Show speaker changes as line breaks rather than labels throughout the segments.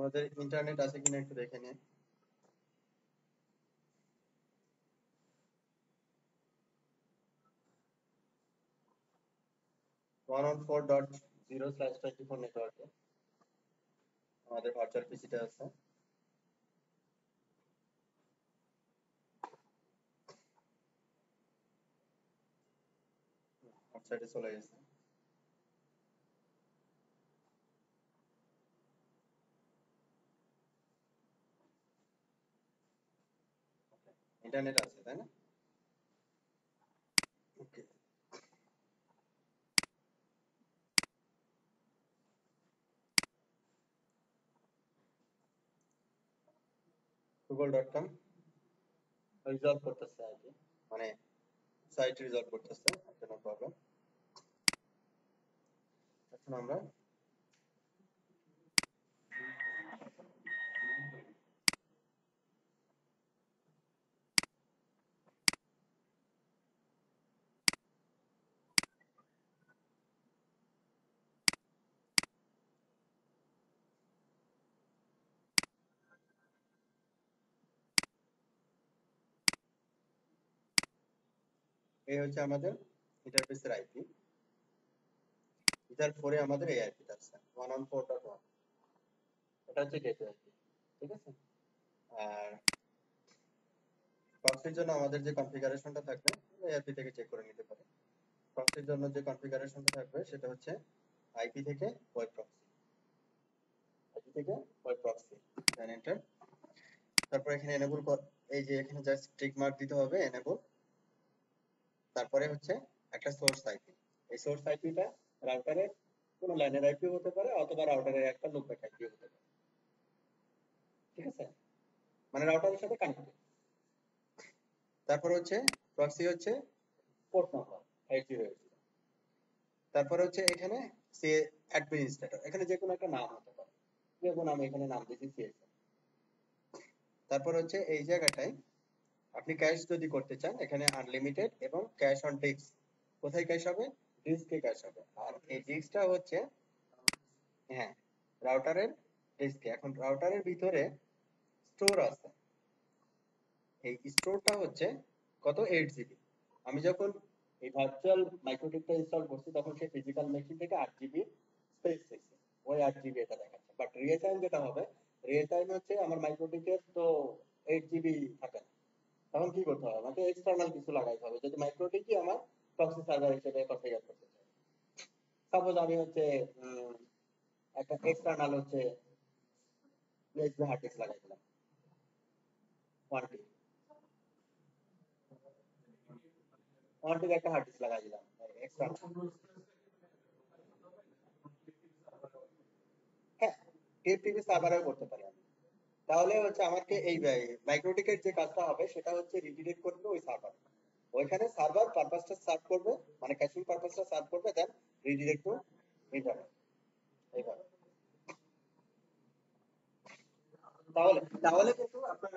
আমাদের ইন্টারনেট আছে কিনা একটু দেখে নিন। ওয়ান অন 4.0/24 নেটওয়ার্কে আমাদের ভার্চুয়াল পিসিটা আছে। ওয়েবসাইটে চলে গেছে। ইন্টারনেট আছে তাই না? ওকে, google.com রিজলভ করতেছে আর কি, মানে সাইট রিজলভ করতেছে, কোনো প্রবলেম। এখন আমরা এই হচ্ছে আমাদের ইন্টারফেসের আইপি। এটার পরে আমাদের এই আইপিটা আছে 114.1, এটা হচ্ছে গেটওয়ে আইপি, ঠিক আছে। আর প্রক্সির জন্য আমাদের যে কনফিগারেশনটা থাকবে এই আইপি থেকে চেক করে নিতে পারে। প্রক্সির জন্য যে কনফিগারেশনটা থাকবে সেটা হচ্ছে আইপি থেকে ওয়েব প্রক্সি, আইপি থেকে ওয়েব প্রক্সি, দেন এন্টার। তারপর এখানে এনেবল, এই যে এখানে জাস্ট টিক মার্ক দিতে হবে এনেবল। তারপরে হচ্ছে একটা সোর্স আইপি, এই সোর্স আইপিটা রাউটারের কোনো লাইনের আইপি হতে পারে অথবা রাউটারের একটা লুপব্যাক আইপি হতে পারে, ঠিক আছে, মানে রাউটারের সাথে কানেক্টেড। তারপর হচ্ছে প্রক্সি হচ্ছে পোর্ট নাম্বার 8080। তারপরে হচ্ছে এখানে সে অ্যাডমিনিস্ট্রেটর, এখানে যে কোনো একটা নাম হতে পারে, যেমন আমি এখানে নাম দিয়েছি সিএসএম। তারপর হচ্ছে এই জায়গাটায় আপনি ক্যাশ যদি করতে চান এখানে আনলিমিটেড এবং ক্যাশ অন ডিস্ক, কোথায় ক্যাশ হবে? ডিস্কে ক্যাশ হবে। আর এই ডিস্কটা হচ্ছে, হ্যাঁ, রাউটারের ডিস্কে। এখন রাউটারের ভিতরে স্টোর আছে, এই স্টোরটা হচ্ছে কত, 8 জিবি। আমি যখন এই ভার্চুয়াল মাইক্রোটিকটা ইনস্টল করছি তখন সে ফিজিক্যাল মেশিন থেকে 8 জিবি স্পেস চাইছে, ওই 8 জিবি এটা দেখাচ্ছে। বাট রিয়েল টাইম যেটা হবে, রিয়েল টাইম হচ্ছে আমার মাইক্রোটিকের তো 8 জিবি থাকে না, তখন কি করতে হবে? আমাকে এক্সটার্নাল কিছু লাগাইতে হবে যদি মাইক্রোটিকই আমার প্রক্সি সার্ভার হিসেবে কনফিগার করতে চাই। সাপোজ আমি হচ্ছে একটা এক্সটার্নাল হচ্ছে ইউএসবি হার্ড ডিস্ক লাগাই দিলাম 1 টি, 1 টির একটা হার্ড ডিস্ক লাগাই দিলাম এক্সটার্নাল। হ্যাঁ, টিএফটিপি সার্ভারেও করতে পারি আমি। তাহলে হচ্ছে আমাকে এই মাইক্রোটিকের যে কাজটা হবে সেটা হচ্ছে রিডিরেক্ট করবে ওই সার্ভার, ওইখানে সার্ভার পারপাসটা সার্ভ করবে, মানে ক্যাশিং পারপাসটা সার্ভ করবে, দেন রিডিরেক্ট টু ইন্টারনেট, এইভাবে। তাহলে তাহলে কিন্তু আপনার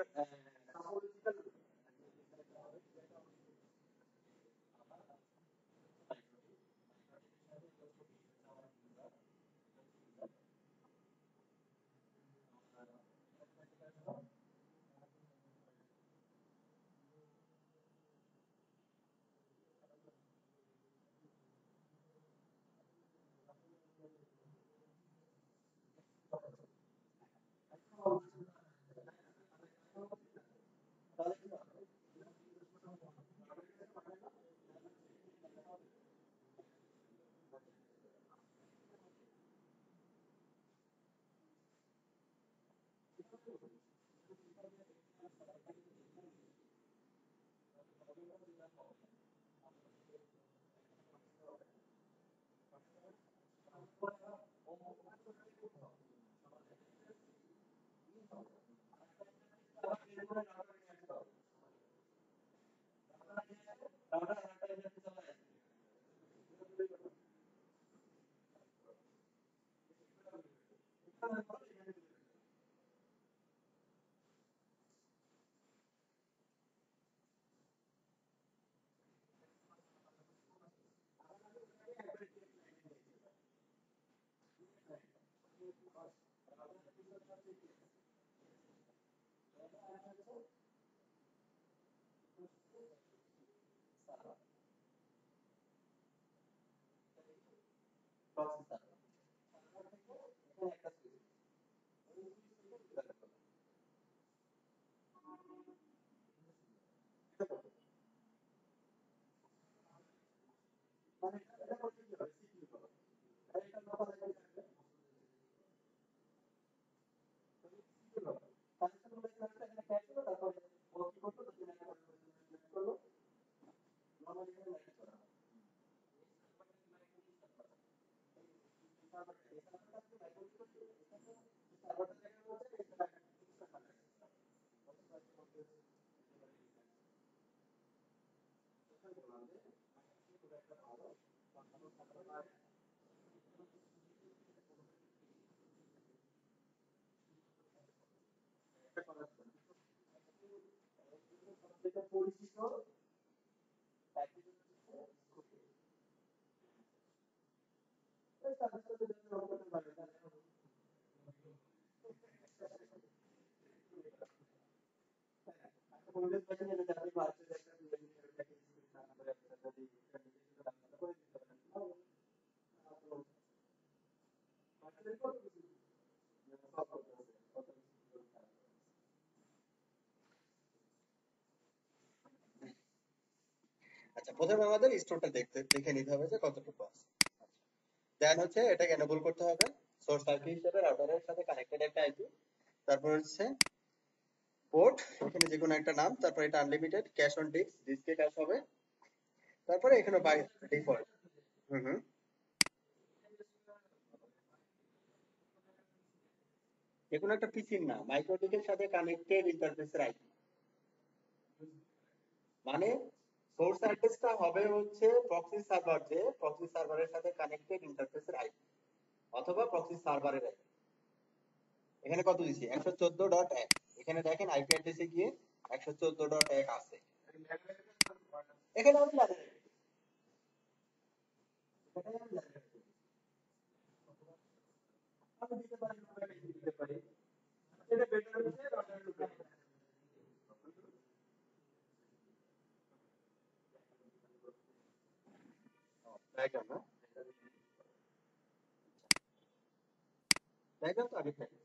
আচ্ছা, প্রথমে আমাদের স্টোরটা দেখে নিতে হবে যে কতটুকু আছে। দেন হচ্ছে এটাকে এনেবল করতে হবে সোর্স আইপি হিসেবে রাউটারের সাথে কানেক্টেড একটা আইপি। তারপর হচ্ছে পোর্ট, এখানে যে কোনো একটা নাম, তারপর এটা আনলিমিটেড ক্যাশ অন ডিস্ক, ডিস্কে ক্যাশ হবে। তারপরে এখানে বাই ডিফল্ট। হুম হুম। যে কোনো একটা পিসির নাম মাইক্রোটিকের সাথে কানেক্টেড ইন্টারফেসের আইপি, মানে সোর্স অ্যাড্রেসটা হবে হচ্ছে প্রক্সি সার্ভার, যে প্রক্সি সার্ভারের সাথে কানেক্টেড ইন্টারফেসের আইপি অথবা প্রক্সি সার্ভারের আইপি। এখানে কত দিছি 114.1। এখানে দেখেন আইপি অ্যাড্রেসে গিয়ে 114.1 আছে। এখানে আমি জানি না। এখানে আমি জানি না। আমি দিতে পারি, আমি দিতে পারি। এটা বেটার হচ্ছে রাউটারের উপরে। ডায়াগ্রাম না, ডায়াগ্রাম তো আগে থাকে।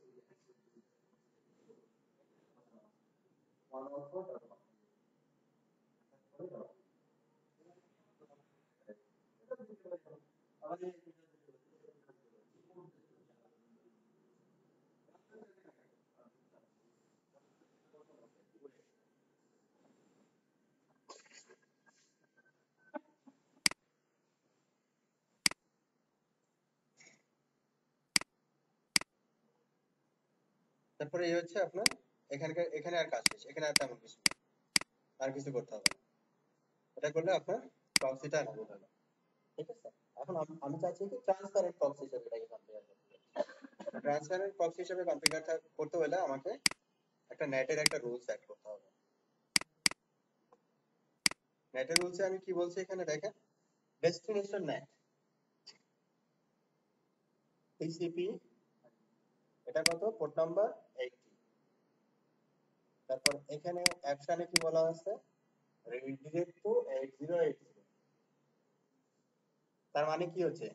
তারপরে এই হচ্ছে আপনার এখানে আর কাজ শেষ, এখানে আর তেমন কিছু নেই, আর কিছু করতে হবে না। এটা করলে আপনার প্রক্সিটা এনাবল হবে। ঠিক আছে। এখন আমি চাচ্ছি কি ট্রান্সপারেন্ট প্রক্সি হিসেবে এটাকে কনফিগার করতে। ট্রান্সপারেন্ট প্রক্সি হিসেবে কনফিগার করতে হলে আমাকে একটা নেটের একটা রুল সেট করতে হবে। নেটের রুলসে আমি কি বলছি এখানে দেখেন, ডেস্টিনেশন নেট টিসিপি, এটা কত পোর্ট নাম্বার 80। তারপর এখানে অ্যাপশনে কি বলা আছে, রিডিরেক্ট টু 8080। তার মানে কি হচ্ছে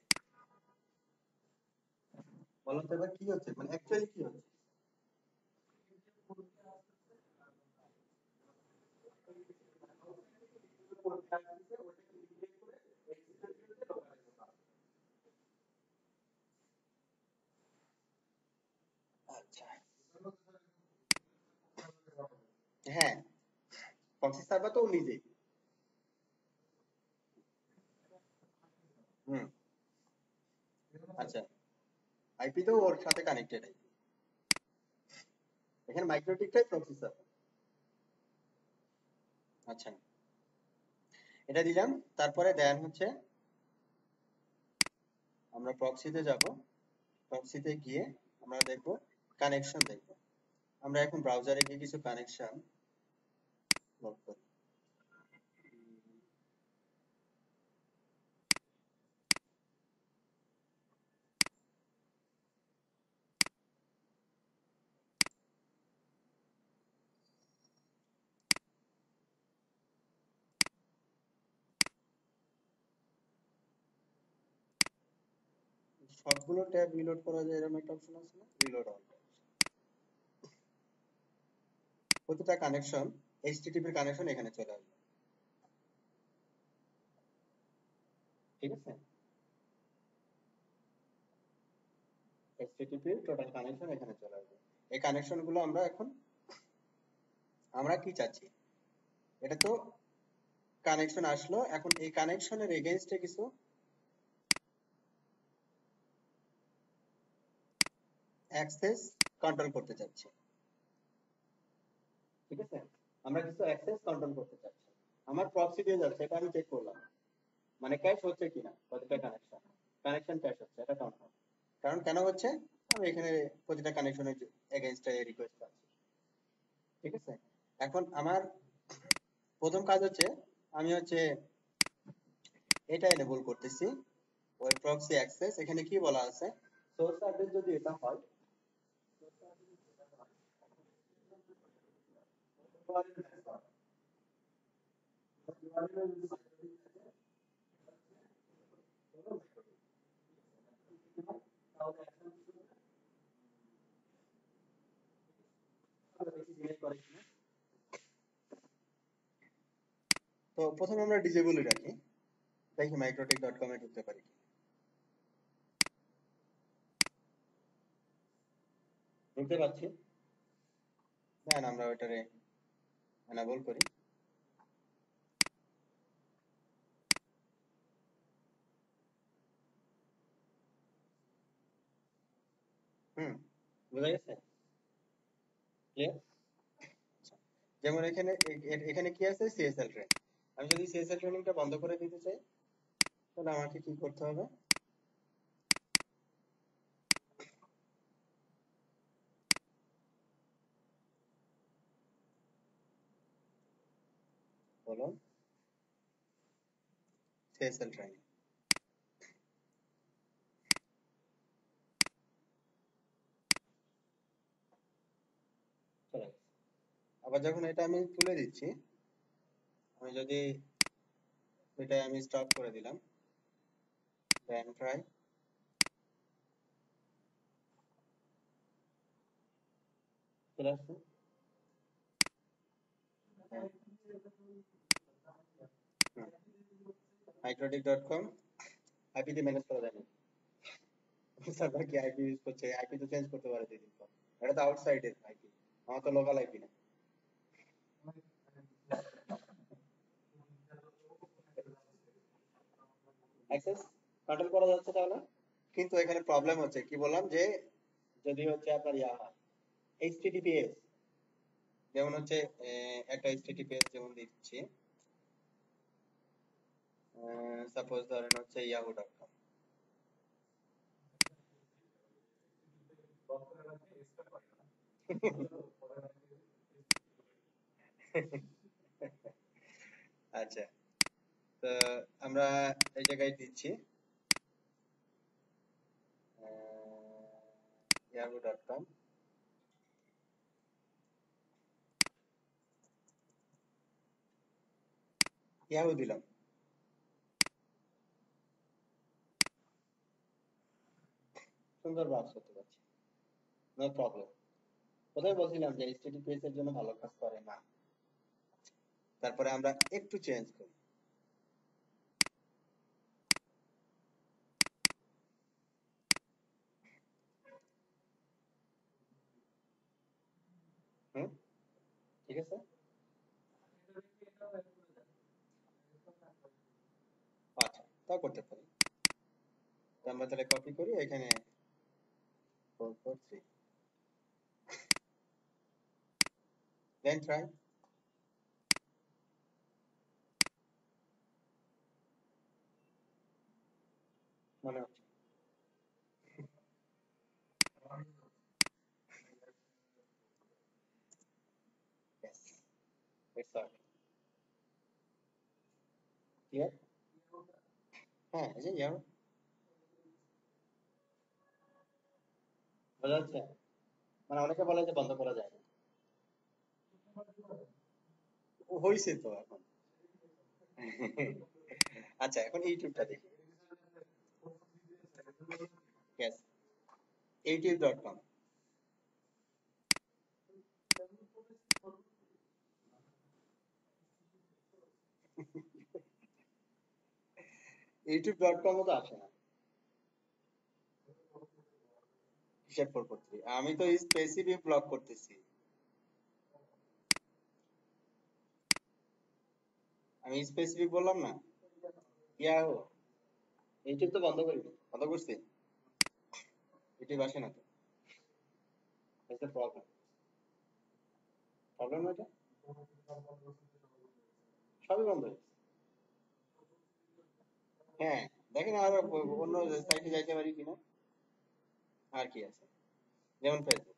বলুন তো, এবার কি হচ্ছে, মানে অ্যাকচুয়ালি কি হচ্ছে। আচ্ছা, হ্যাঁ, প্রক্সি সার্ভার তো ও নিজেই। হুম। আচ্ছা, আইপি তো ওর সাথে কানেক্টেড। এখানে মাইক্রোটিকটাই প্রক্সি সার্ভার। আচ্ছা, এটা দিলাম। তারপরে দেন হচ্ছে আমরা প্রক্সিতে যাব। প্রক্সিতে গিয়ে আমরা দেখব কানেকশন দেখব। আমরা এখন ব্রাউজারে গিয়ে কিছু কানেকশন লোড করি। সবগুলো ট্যাব রিলোড করা যায় এরকম একটা অপশন আছে না, রিলোড অল। প্রতিটা কানেকশন, এইচটিটিপি কানেকশন এখানে চলে আসবে, ঠিক আছে? এইচটিটিপি টোটাল কানেকশন এখানে চলে আসবে। এই কানেকশন গুলো আমরা কি চাচ্ছি, এটা তো কানেকশন আসলো, এখন এই কানেকশনের এগেইনস্টে কিছু অ্যাক্সেস কন্ট্রোল করতে চাচ্ছি, ঠিক আছে? আমরা কিছু অ্যাক্সেস কন্ট্রোল করতে চাচ্ছি, আমার প্রক্সি দিয়ে যাচ্ছে, এটা আমি চেক করলাম, মানে ক্যাশ হচ্ছে কিনা, প্রতিটা কানেকশন ক্যাশ হচ্ছে, এটা কনফার্ম। কারণ কেন হচ্ছে, আমি এখানে প্রতিটা কানেকশনের এগেইনস্টে রিকোয়েস্ট পাচ্ছি, ঠিক আছে? এখন আমার প্রথম কাজ হচ্ছে, আমি হচ্ছে এটা এনেবল করতেছি, ওয়েব প্রক্সি অ্যাক্সেস। এখানে কি বলা আছে, সোর্স অ্যাড্রেস যদি এটা হয়, তো প্রথমে আমরা ডিজেবলই রাখি, দেখি microtik.com এ ঢুকতে পারি কি। ঢুকতে পারছি, দেন আমরা ওটারে এনেবল করি। হুম, বোঝা গেছে, ক্লিয়ার? যেমন এখানে কি আছে, সিএসএল ট্রেন। আমি যদি সিএসএল ট্রেনিংটা বন্ধ করে দিতে চাই, তাহলে আমাকে কি করতে হবে, বলো, সিএসএল ট্রেনিং চলে গেছে। আবার যখন এটা আমি তুলে দিচ্ছি, আমি যদি এটা আমি স্টপ করে দিলাম, দেন ট্রাই, চলে আসছে। microtik.com আইপি দিয়ে ম্যানেজ করা যায় না, সার্ভার কি আইপি ইউজ করছে, আইপি তো চেঞ্জ করতে পারে 2 দিন পর, এটা তো আউটসাইডের আইপি, আমার তো লোকাল আইপি না। অ্যাক্সেস কন্ট্রোল করা যাচ্ছে তাহলে, কিন্তু এখানে প্রবলেম হচ্ছে, কি বললাম যে যদি হচ্ছে আপনার ইয়া হয়, এইচটিটিপিএস, যেমন হচ্ছে একটা এইচটিটিপিএস যেমন দিচ্ছি, সাপোজ ধরেন হচ্ছে yahoo.com, আচ্ছা, তো আমরা এই জায়গায় দিচ্ছি yahoo.com, ইয়াহু দিলাম, সুন্দর ব্রাউজ করতে পারছি, নো প্রবলেম। কোথায় বলছিলাম যে এইচটিটিপিএস এর জন্য ভালো কাজ করে না, তারপরে আমরা একটু চেঞ্জ করি, হুম, ঠিক আছে, আচ্ছা, তা করতে পারি। তো আমরা তাহলে কপি করি এখানে 443, দেন ট্রাই, মনে হচ্ছে, yes, it's all clear। হ্যাঁ, এই যে ইয়াহু, বোঝা যাচ্ছে, মানে অনেকে বলে যে বন্ধ করা যায় না, হইছে তো এখন। আচ্ছা, এখন ইউটিউবটা দেখি, youtube.com youtube.com ও তো আসে না কিসের 443 আমি তো স্পেসিফিক ব্লক করতেছি আমি স্পেসিফিক বললাম না ইয়াহু ইউটিউব তো বন্ধ করিনি বন্ধ করছি ইউটিউব আসে না তো এটা প্রবলেম প্রবলেম এটা সবই বন্ধ হয়েছে হ্যাঁ দেখেন আর অন্য সাইটে যাইতে পারি কিনা আর কি আছে যেমন ফেসবুক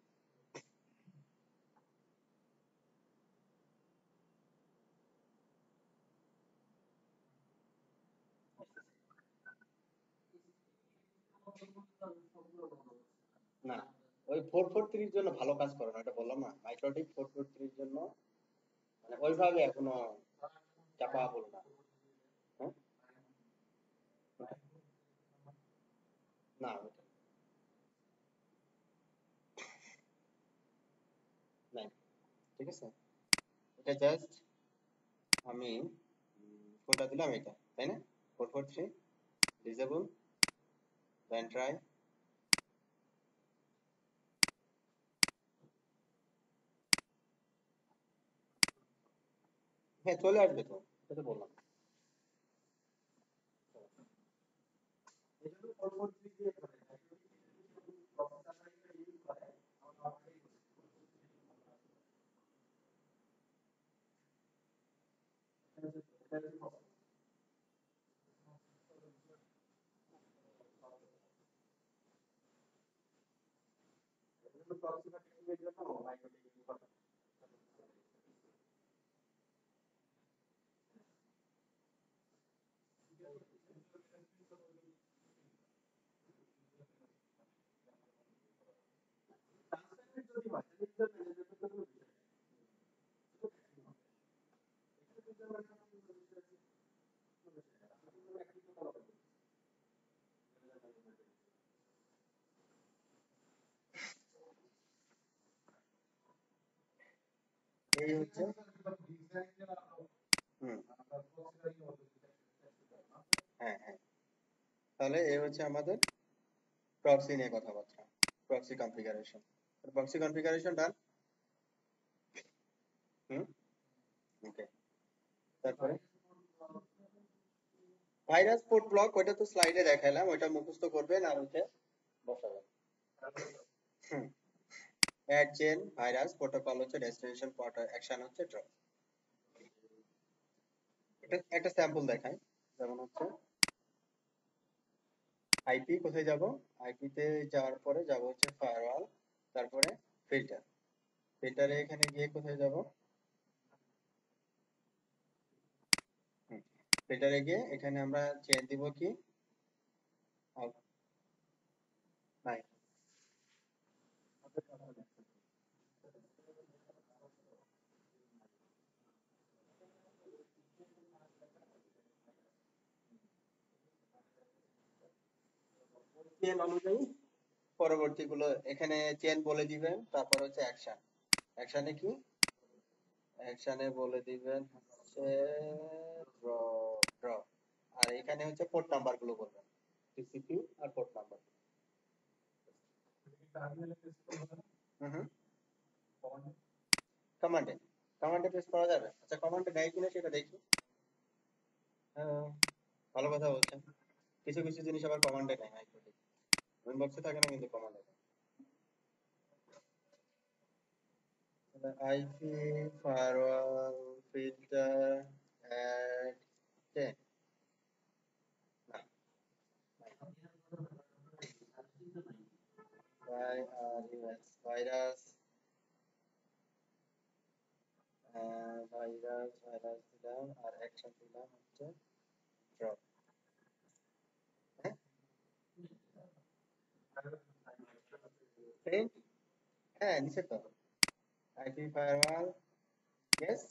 না ওই 443 এর জন্য ভালো কাজ করে না এটা বললাম না মাইক্রোটিক 443 এর জন্য মানে ওইভাবে এখনো চাপা পড়ে না হ্যাঁ না ওটা নাই ঠিক আছে এটা জাস্ট আমি কোনটা দিলাম এটা তাই না 443 ডিসেবল দেন ট্রাই হ্যাঁ চলে আসবে তো এটা তো বললাম এজন্য 443 দিয়ে করে এই হচ্ছে হুম হ্যাঁ হ্যাঁ তাহলে এই হচ্ছে আমাদের প্রক্সি নিয়ে কথাবার্তা proxy configuration proxy configuration done hmm okay তারপরে ভাইরাস পোর্ট ব্লক ওটা তো স্লাইডে দেখাইলাম ওটা মুখস্থ করবেন আর হচ্ছে বসাবেন hmm add chain virus protocol হচ্ছে ডেস্টিনেশন পট অ্যাকশন হচ্ছে ড্রপ এটা একটা স্যাম্পল দেখাই যেমন হচ্ছে আইপি কোথায় যাব আইপি তে যাওয়ার পরে যাব হচ্ছে ফায়ারওয়াল তারপরে ফিল্টার ফিল্টারে এখানে গিয়ে কোথায় যাব ফিল্টারে গিয়ে এখানে আমরা চেন দিব কি নাই চেন অনুযায়ী পরবর্তীগুলো এখানে চেন বলে দিবেন তারপর হচ্ছে অ্যাকশন অ্যাকশনে কি অ্যাকশনে বলে দিবেন হচ্ছে ড্র ড্র আর এখানে হচ্ছে পোর্ট নাম্বার গুলো বলবেন টিসিপি আর পোর্ট নাম্বার হুম হুম কমান্ডে কমান্ডে প্রেস করা যাবে আচ্ছা কমান্ডে নেয় কিনা সেটা দেখি হ্যাঁ ভালো কথা বলছেন কিছু কিছু জিনিস আবার কমান্ডে নেয় মাইক্রোটিক মেন বক্সে থাকে না কিন্তু কমান্ডে IP firewall filter add chain না ভাইরাস ভাইরাস দিলাম আর অ্যাকশন দিলাম হচ্ছে ড্রপ হ্যাঁ প্রিন্ট হ্যাঁ নিচে তো আইপি ফায়ারওয়াল ইয়েস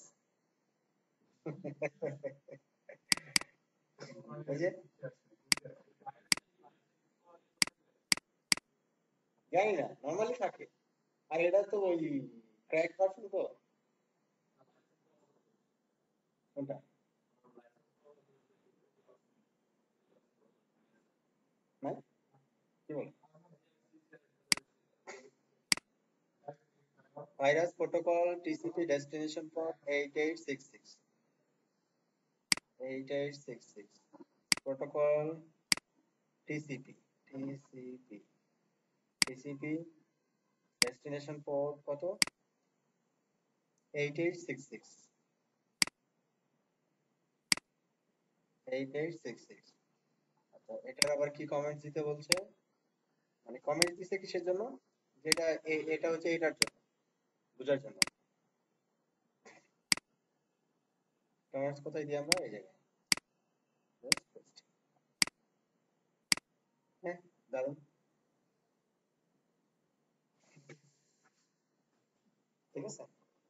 ওই যে জানি না, নর্মালি থাকে। আর এটা তো ওই ক্র্যাক ভার্সন তো। কোনটা? না, কি বল? Virus protocol TCP destination port 8866, 8866 protocol TCP, TCP, TCP destination port কত? 8866, 8866। আচ্ছা, এটার আবার কি কমেন্টস দিতে বলছে? মানে কমেন্টস দিছে কিসের জন্য? যেটা এটা হচ্ছে এটার জন্য, বোঝার জন্য। কমেন্টস কোথায় দিই আমরা? এই জায়গায়। Just post. হ্যাঁ, দারুণ। ঠিক আছে।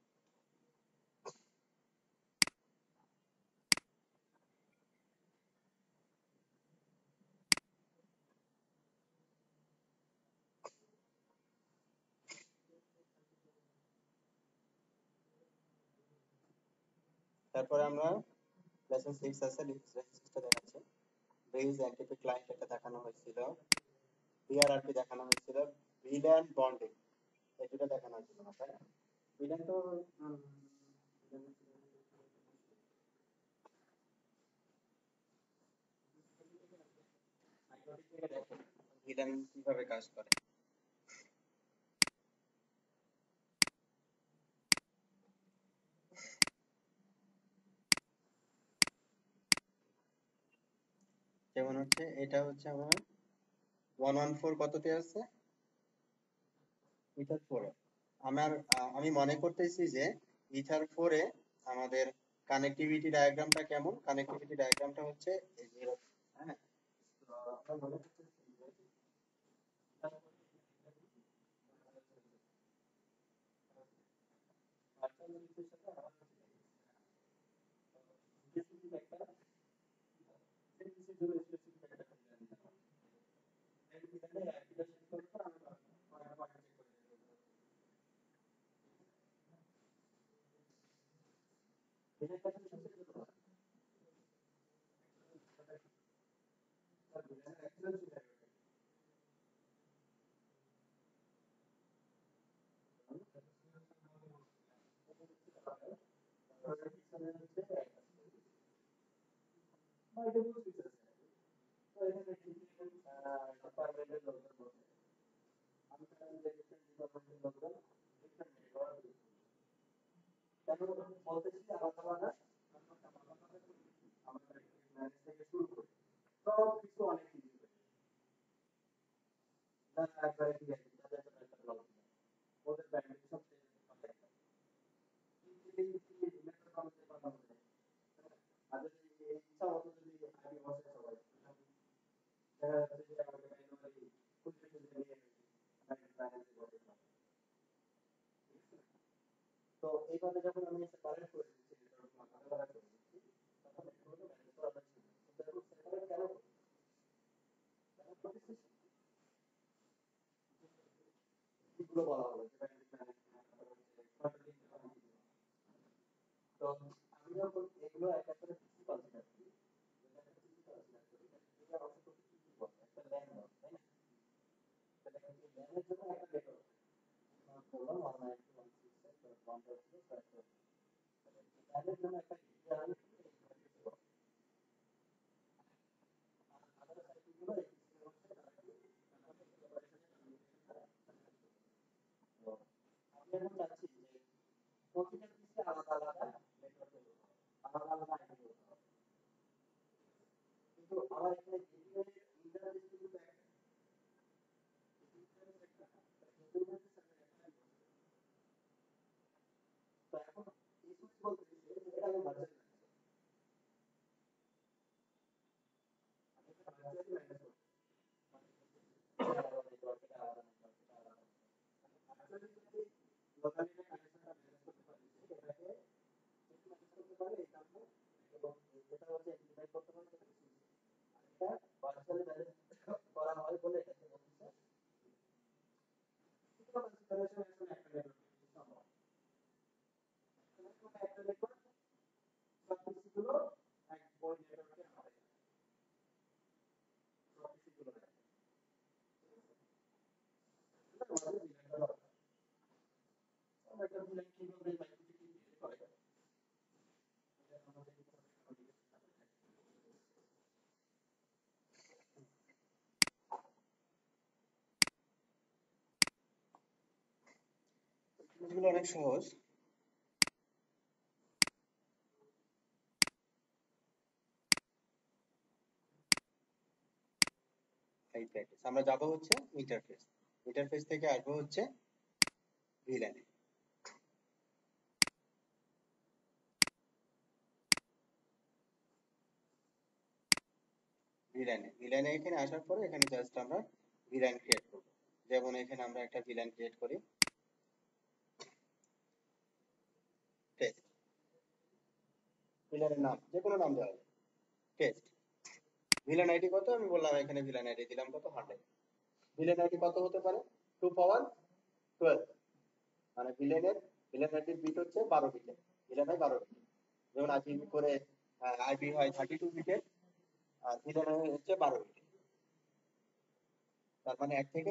তারপরে আমরা লেসন 6 আছে, লেসন 6টা দেখাচ্ছি। বেজ এনটিপি ক্লায়েন্ট এটা দেখানো হয়েছিল, বিআরআরপি দেখানো হয়েছিল, ভিল্যান বন্ডিং এই দুটো দেখানো হয়েছিল না, তাই না? ভিল্যান তো ভিল্যান কিভাবে কাজ করে। যেমন হচ্ছে এটা হচ্ছে আমার 114 কততে আছে? ইথার 4 এ। আমি মনে করতেছি যে ইথার 4 এ আমাদের কানেক্টিভিটি ডায়াগ্রামটা কেমন? কানেক্টিভিটি ডায়াগ্রামটা হচ্ছে এই যে এরকম, হ্যাঁ? তো আমরা মনে করতেছি যে ভার্চুয়াল লিঙ্কের সাথে আমাদের স্পেসিফিক একটা জন্য স্পেসিফিক একটা ভিল্যান দিতে হবে। এই ভিল্যানের অ্যাপ্লিকেশন করতে আমরা পয়েন্ট পয়েন্ট চেক করে দেব। এটা একটা শেষে যেতে পারে। স্যার ভিল্যানের অ্যাক্সেস ছিল। বলতেছি আলাদা আলাদা আমাদের ম্যানেজ থেকে শুরু করি, সব কিছু অনেক কিছু একবারে দিয়ে দিই, তাদের একটা ব্লগ ওদের ব্যান্ড সবচেয়ে আর যদি ইচ্ছা হতো যদি আগে বসে সবাই দেখা যাচ্ছে যে আমাকে ম্যানুয়ালি খুঁজে খুঁজে নিয়ে তো এইভাবে যখন আমি সেপারেট করে দিচ্ছি আলাদা করে দিচ্ছি তখন এগুলো ম্যানেজ করা যাচ্ছে না। তো দেখো সেপারেট কেন করতেছি? এগুলো বলা হলো যে ব্যান্ড ম্যানেজমেন্ট। তো আমি যখন এগুলো এক এক করে প্রিন্সিপাল সিলেক্ট করি, প্রিন্সিপাল সিলেক্ট করি, এটা অবশ্য কিছু বলে একটা ল্যান দাও, তাই না? তাহলে এই ল্যানের জন্য একটা ডেটা বললাম 192.168.1.0 ল্যানের জন্য একটা আমি আলাদা সাইটগুলো আমি এখন চাচ্ছি যে প্রতিটা পিসে আলাদা আলাদা নেটওয়ার্ক আলাদা আলাদা আইডি করতে হবে, কিন্তু আমার এখানে ইন্টারনেট কিন্তু তো এখন এই সুইচ বলতে এটা আমি ভার্চুয়ালি ম্যানেজ আলাদা নেটওয়ার্ক এটা আলাদা নেটওয়ার্ক এটা আলাদা অ্যাকচুয়ালি যদি লোকালি কানেকশনটা ম্যানেজ করতে পারি এটাকে যদি ম্যানেজ করতে পারে এই কারণে এবং যেটা হচ্ছে ইমপ্লিমেন্ট করতে পারে এটা ভার্চুয়ালি ম্যানেজ করা হয় বলে এটাকে বলতেছে এগুলো অনেক সহজ। এই প্র্যাকটিস আমরা যাব হচ্ছে ইন্টারফেস, ইন্টারফেস থেকে আসবো হচ্ছে ভিলেনে। ভিলেনে এখানে আসার পরে এখানে জাস্ট আমরা ভিলেন ক্রিয়েট করব। যেমন এখানে আমরা একটা ভিলেন ক্রিয়েট করি, টেস্ট। ভিলেনের নাম যে কোনো নাম দেওয়া যাবে, টেস্ট। ভিলেন আইডি কত আমি বললাম, এখানে ভিলেন আইডি দিলাম কত 100। ভিলেন আইডি কত হতে পারে 2 পাওয়ার 12, মানে ভিলেন আইডির বিট হচ্ছে 12 বিটের, ভিলেন হয় 12 বিটের। যেমন আইপি করে আইপি হয় 32 বিটের আর ভিলেন হচ্ছে 12 বিটের। তার মানে 1 থেকে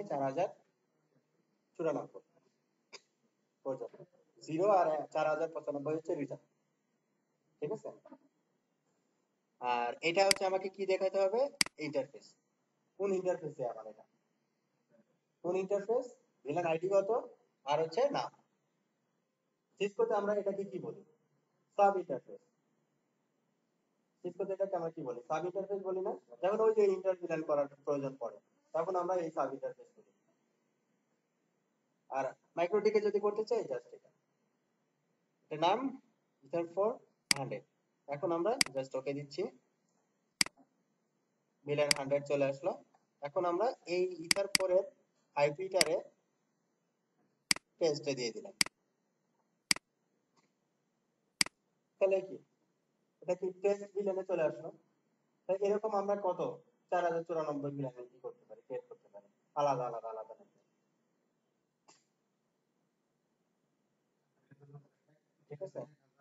4094 পর্যন্ত। 0 আর 4095 হচ্ছে রিটার্ন। ঠিক আছে, আর এটা হচ্ছে আমাকে কি দেখাতে হবে, ইন্টারফেস। কোন ইন্টারফেসে আমার এটা, কোন ইন্টারফেস, ভিলেন আইডি কত আর হচ্ছে নাম। সিসকোতে আমরা এটাকে কি বলি, সাব ইন্টারফেস। সিসকোতে এটাকে আমরা কি বলি, সাব ইন্টারফেস বলি না? যেমন ওই যে ইন্টারভিলেন করার প্রয়োজন পড়ে তখন আমরা এই সাব ইন্টারফেস বলি। আর মাইক্রোটিকে যদি করতে চাই জাস্ট এটা, এর নাম ইথার ফর 100। এখন আমরা জাস্ট ওকে দিচ্ছি, ভিলেন 100 চলে আসলো। এখন আমরা এই ইথার ফোরের আইপিটারে টেস্টে দিয়ে দিলাম। তাহলে কি এটা কি টেস্ট ভিলেনে চলে আসলো। তাই এরকম আমরা কত 4094 ভিলেনে কি করতে পারি, ক্রিয়েট করতে পারি আলাদা আলাদা আলাদা। ঠিক আছে,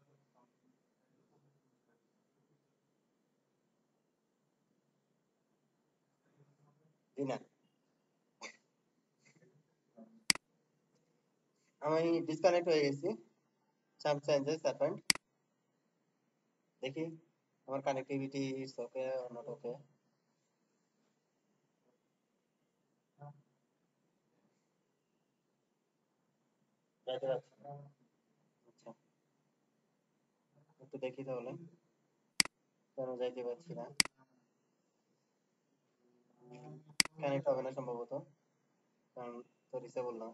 জি না, আমি ডিসকানেক্ট হয়ে গেছি, সাম চেঞ্জেস হ্যাপেন্ড। দেখি আমার connectivity is okay not okay. যাইতে পারছি না। আচ্ছা, একটু দেখি তাহলে কেন যাইতে পারছি না। কানেক্ট হবে না সম্ভবত, কারণ তো ডিসেবল না।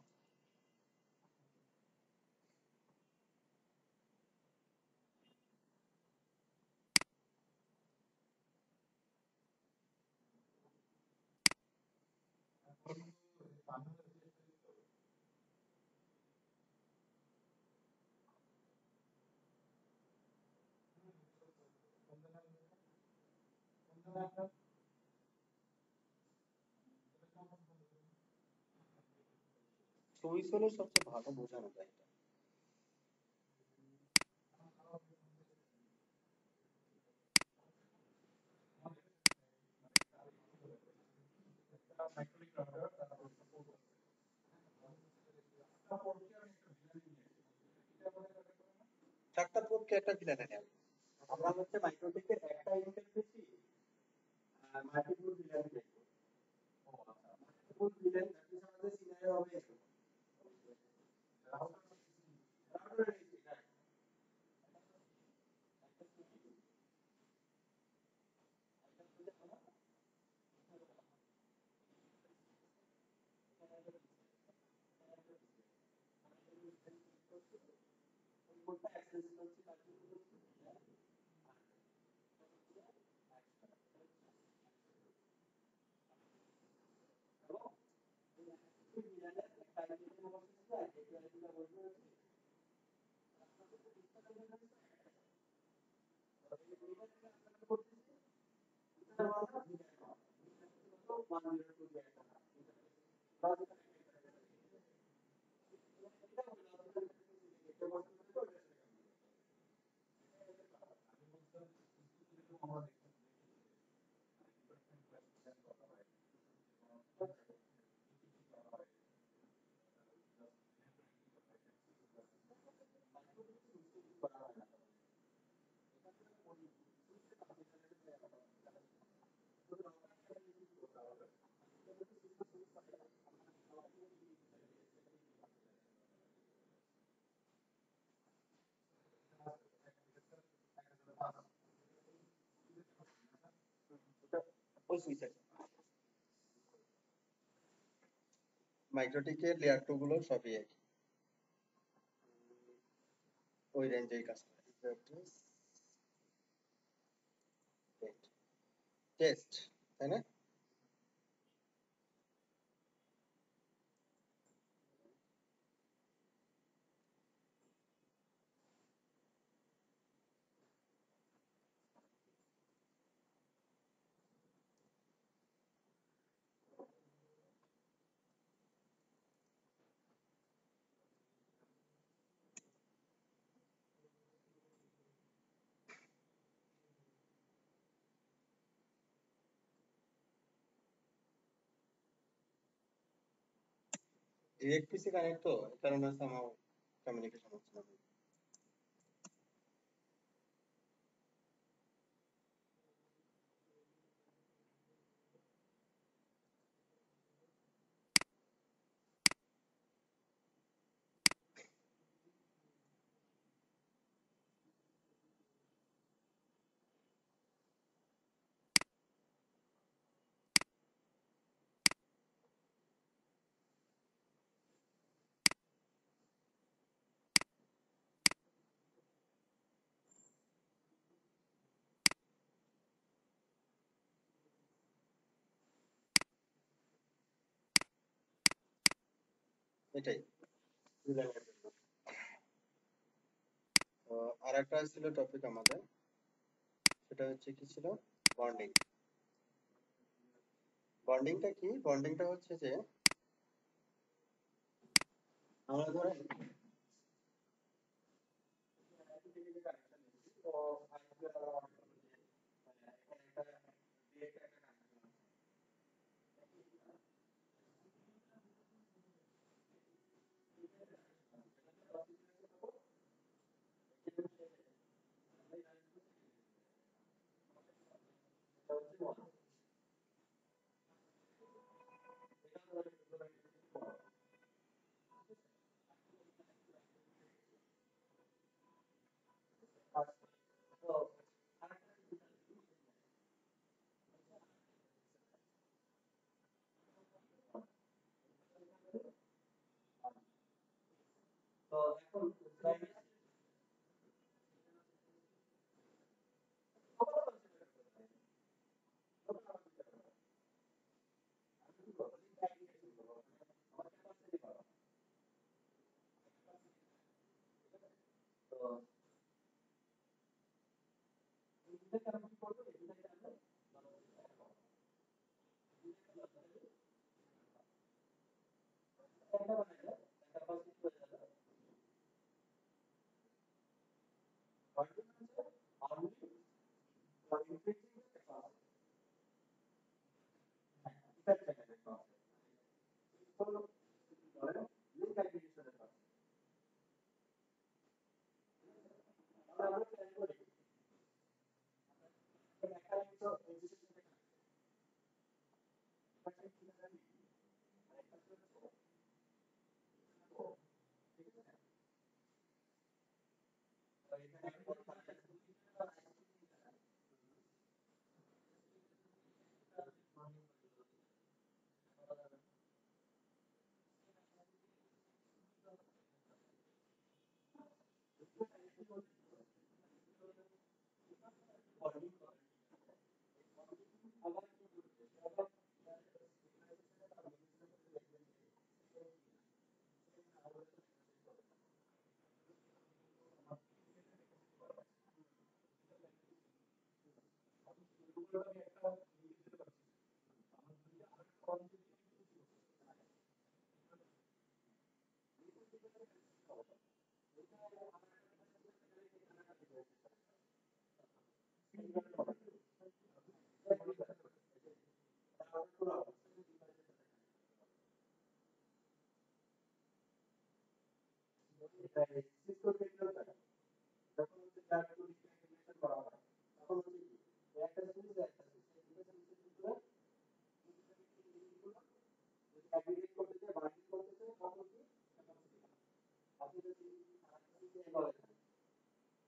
সুইচ হলে সবচেয়ে ভালো বোঝানো যায় এটা। চারটা পোর্টকে একটা ভিলেনে নেয়। আমরা হচ্ছে মাইক্রোটিকের একটা ইন্টারফেসই মাল্টিপল ভিলেন দেখবো। মাল্টিপল ভিলেন আমাদের সিনারিও হবে মাইক্রোটিকের লেয়ার 2 গুলো সবই একই, ওই রেঞ্জেই কাজ করে। টেস্ট, তাই না? ডিরেক্ট পিসি কানেক্ট তো, এই কারণে হচ্ছে আমার কমিউনিকেশন হচ্ছে না। এটাই। তো আর একটা ছিল টপিক আমাদের, সেটা হচ্ছে কি ছিল, বন্ডিং। বন্ডিংটা কি? বন্ডিংটা হচ্ছে যে আমরা ধরেন তো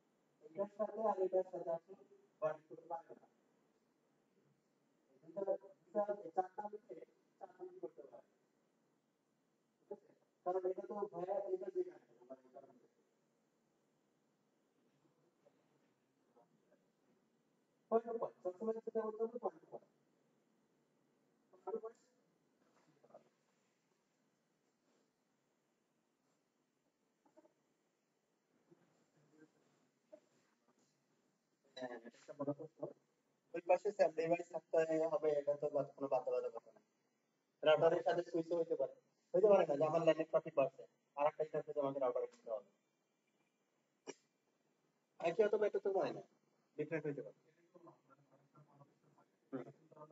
এটার সাথে আর এটার সাথে আপনি বন্ড করতে পারবেন না। স্যার এই চারটা লিখে চারটা লিখে করতে পারে, ঠিক আছে? কারণ এটা তো ভাইয়া এটা দিয়ে কাটে আমার এই কারণে পয়েন্ট টু পয়েন্ট সবসময় চেষ্টা করতে হবে পয়েন্ট টু পয়েন্ট। হ্যাঁ এটা একটা বড় প্রশ্ন। ওই পাশে স্যার ডিভাইস থাকতে হবে, এটা তো কোনো বাধ্যবাধকতা না। রাউটারের সাথে সুইচও হইতে পারে না যে আমার লাইনের ট্রাফিক বাড়ছে, আর একটা ইন্টারফেস আমাকে রাউটারে দিতে হবে। একই অথবা এটা তো হয় না, ডিফারেন্ট হইতে পারে। হুম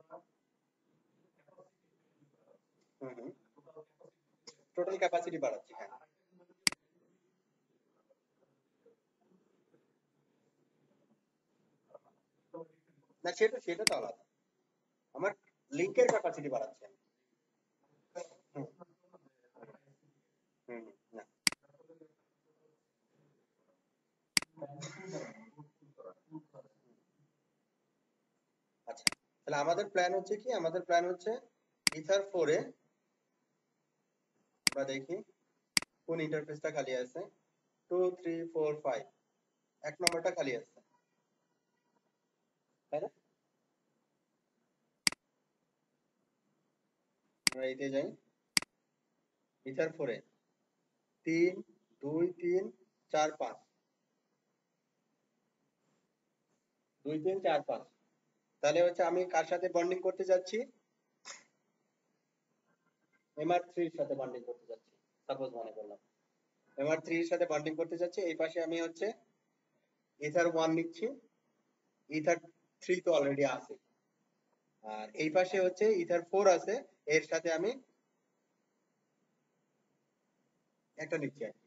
হুম হুম টোটাল ক্যাপাসিটি বাড়াচ্ছি, হ্যাঁ। না সেটা সেটা তো আলাদা, আমার লিঙ্কের ক্যাপাসিটি বাড়াচ্ছি আমি। হুম হুম না আচ্ছা, তাহলে আমাদের প্ল্যান হচ্ছে কি, আমাদের প্ল্যান হচ্ছে ইথার 4 এ আমরা দেখি কোন ইন্টারফেসটা খালি আছে। 2 3 4 5 এক নম্বরটা খালি আছে, তাই না? আমরা এতে যাই, ইথার 4 এ 3 2 3 4 5 2 3 4 5, তাহলে হচ্ছে আমি কার সাথে বন্ডিং করতে যাচ্ছি, MR3 এর সাথে বন্ডিং করতে যাচ্ছি, সাপোজ মনে করলাম MR3 এর সাথে বন্ডিং করতে যাচ্ছি। এই পাশে আমি হচ্ছে ইথার 1 নিচ্ছি, ইথার 3 তো অলরেডি আছে, আর এই পাশে হচ্ছে ইথার 4 আছে, এর সাথে আমি একটা নিচ্ছি আর কি,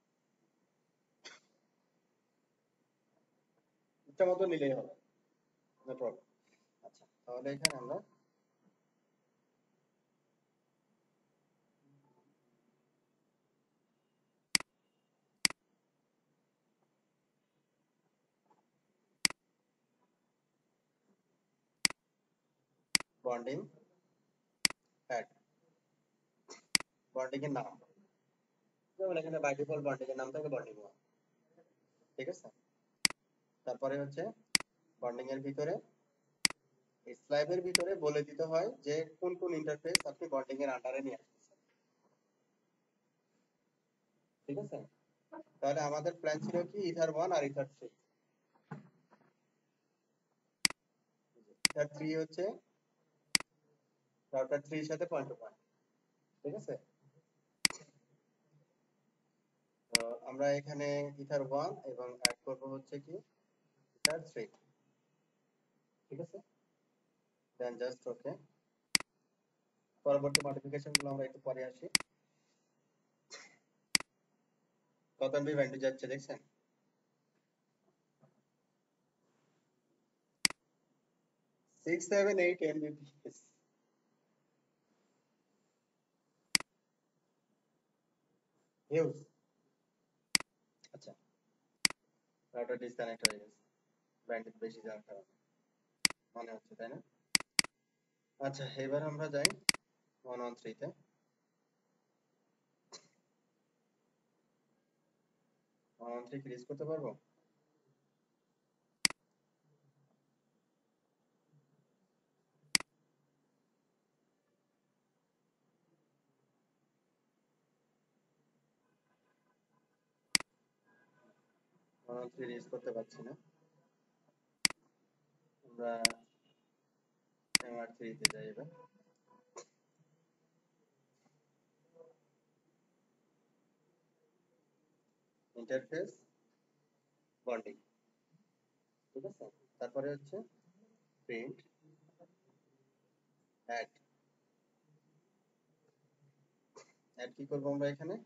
ইচ্ছা মতো নিলেই হবে, নো প্রবলেম। আচ্ছা তাহলে এখানে আমরা বন্ডিং অ্যাড, বন্ডিং এর নাম, যেমন এখানে বাই ডিফল্ট বন্ডিং এর নাম থাকে বন্ডিং 1, ঠিক আছে? তারপরে হচ্ছে বন্ডিং এর ভিতরে স্লাইভের ভিতরে বলে দিতে হয় যে কোন কোন ইন্টারফেস আপনি বন্ডিং এর আন্ডারে নিয়ে আসতেছেন, ঠিক আছে? তাহলে আমাদের প্ল্যান ছিল কি ইথার 1 আর ইথার 3। ইথার 3 হচ্ছে রাউটার 3 এর সাথে পয়েন্ট টু পয়েন্ট, ঠিক আছে? তো আমরা এখানে ইথার 1 এবং অ্যাড করব হচ্ছে কি ইথার 3, ঠিক আছে? Then just okay. পরবর্তী মডিফিকেশন গুলো আমরা একটু পরে আসি। কত এমবি ব্যান্ডউইথ যাচ্ছে দেখছেন? 678 এমবিপিএস, হিউজ। আচ্ছা, রাউটার ডিসকানেক্ট হয়ে গেছে ব্যান্ডউইথ বেশি যাওয়ার কারণে মনে হচ্ছে, তাই না? আচ্ছা এবার আমরা যাই 113 তে। 113 কি রিচ করতে পারবো? 113 রিচ করতে পারছি না। আমরা MR3 তে যাই এবার। ইন্টারফেস বন্ডিং, ঠিক আছে? তারপরে হচ্ছে প্রিন্ট অ্যাড। অ্যাড কি করবো আমরা এখানে?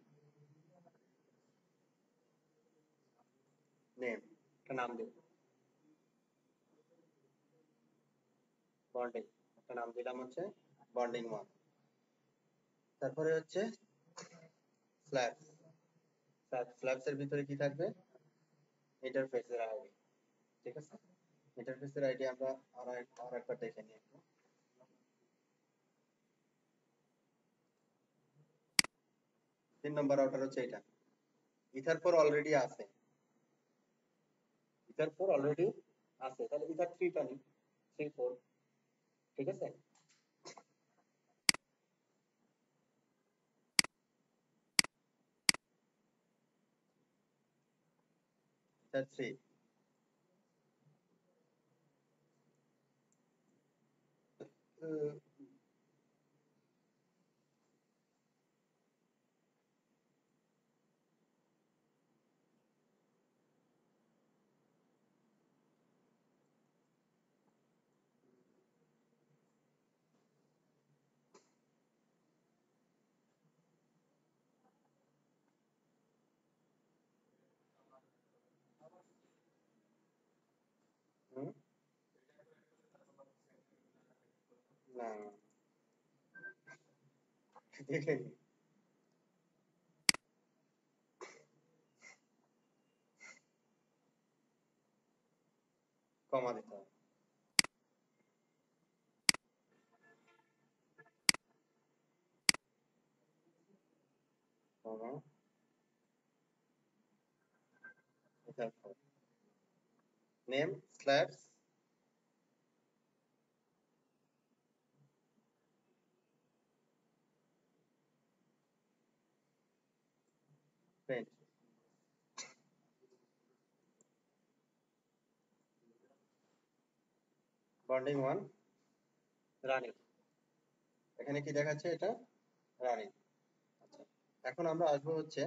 নেম, একটা নাম দেব, বন্ডিং, একটা নাম দিলাম হচ্ছে বন্ডিং 1। তারপরে হচ্ছে স্ল্যাবস, স্ল্যাবস এর ভিতরে কি থাকবে? ইন্টারফেসের আইডি, ঠিক আছে? ইন্টারফেসের আইডি আমরা আর একবার দেখে নিই একটু। 3 নম্বর আউটার হচ্ছে এটা। ইথার 4 অলরেডি আছে, ইথার 4 অলরেডি আছে, তাহলে ইথার 3 টা নিই, 3 4, ঠিক আছে। ইথার 3 না দেখে নি, কমা দিতে হবে। Comma ether 4 name slash print bonding 1 running. এখানে কি দেখাচ্ছে? এটা রানিং। আচ্ছা, এখন আমরা আসবো হচ্ছে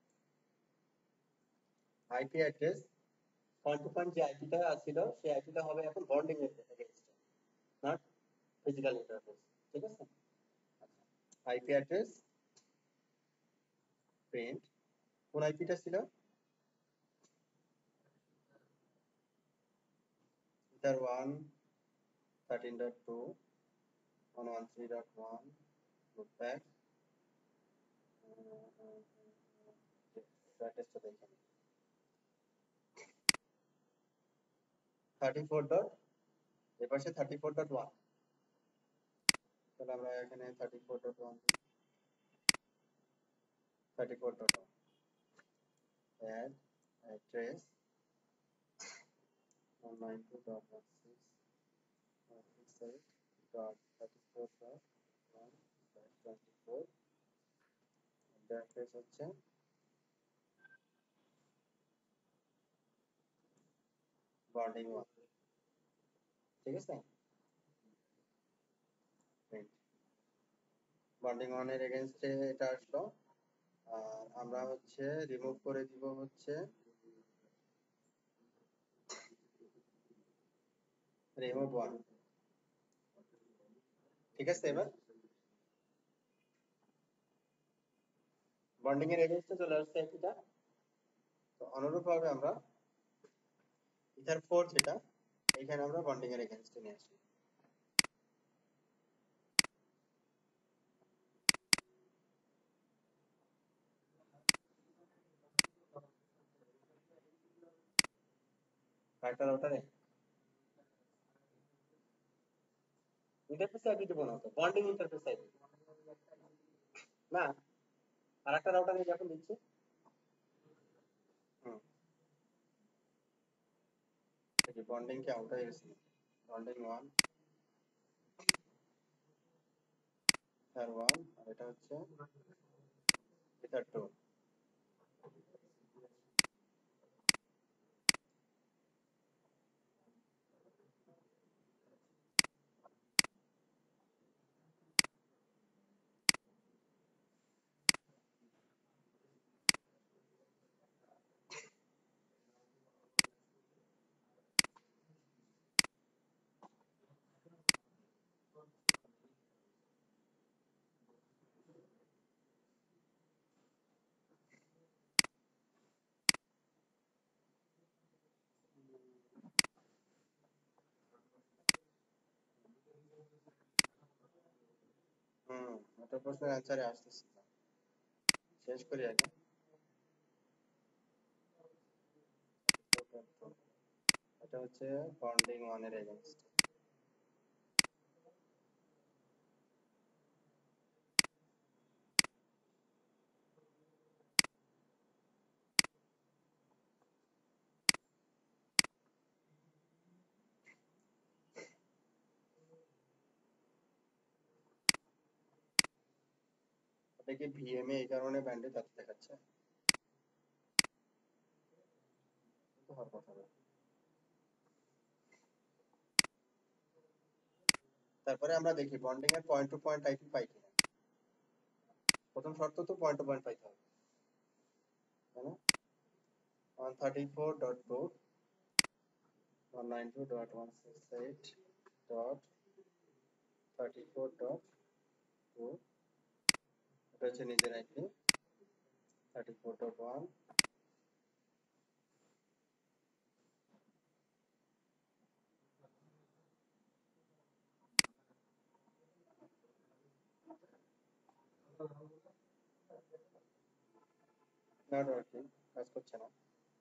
IP address point to point যে আইপিটা ছিল সেই আইপিটা হবে এখন বন্ডিং এর এগেইনস্টে, নট ফিজিক্যাল ইন্টারফেস, ঠিক আছে। আচ্ছা, আইপি অ্যাড্রেস প্রিন্ট কোন আইপিটা ছিল? ইথার 1 13.2 113.1 loopback অ্যাড্রেসটা দেখে নিই। 34 ডট এপাশে 34.1, তাহলে আমরা এখানে 34.1 34.1 add address 192.168.34.1/24 অ্যাড্রেস হচ্ছে বন্ডিং 1, ঠিক আছে। বন্ডিং 1 এর এগেইনস্টে এটা আসলো। আর আমরা হচ্ছে রিমুভ করে দিব হচ্ছে রিমুভ 1, ঠিক আছে। এবার বন্ডিং এর এগেইনস্টে চলে আসছে এটা। তো অনুরূপভাবে আমরা ইথার 4 যেটা এখানে আমরা বন্ডিং এর এগেইনস্টে নিয়ে আসি। কারেক্ট রাউটারে ইন্টারফেস আইপি দেব না, তো বন্ডিং ইন্টারফেস আইপি না, আরেকটা রাউটারে যখন দিচ্ছি। হুম, এই বন্ডিং কি আউট হয়ে গেছে? বন্ডিং 1 ইথার 1 আর এটা হচ্ছে ইথার 2। এটা প্রশ্নের অ্যানসারে আসতেছে না, শেষ করি আগে। এটা হচ্ছে বন্ডিং 1 এর এগেইনস্ট। এটা কি ভিএমএ এই কারণে ব্যান্ডে যাতে দেখাচ্ছে? তো হওয়ার কথা না। তারপরে আমরা দেখি বন্ডিং এর পয়েন্ট টু পয়েন্ট আইপি পাই কিনা। প্রথম শর্ত তো পয়েন্ট টু পয়েন্ট পাইতে হবে, তাই না? 134.192.168.34.2 এটা হচ্ছে নিজের আইপি। 34.1 নট ওয়ার্কিং, কাজ করছে না।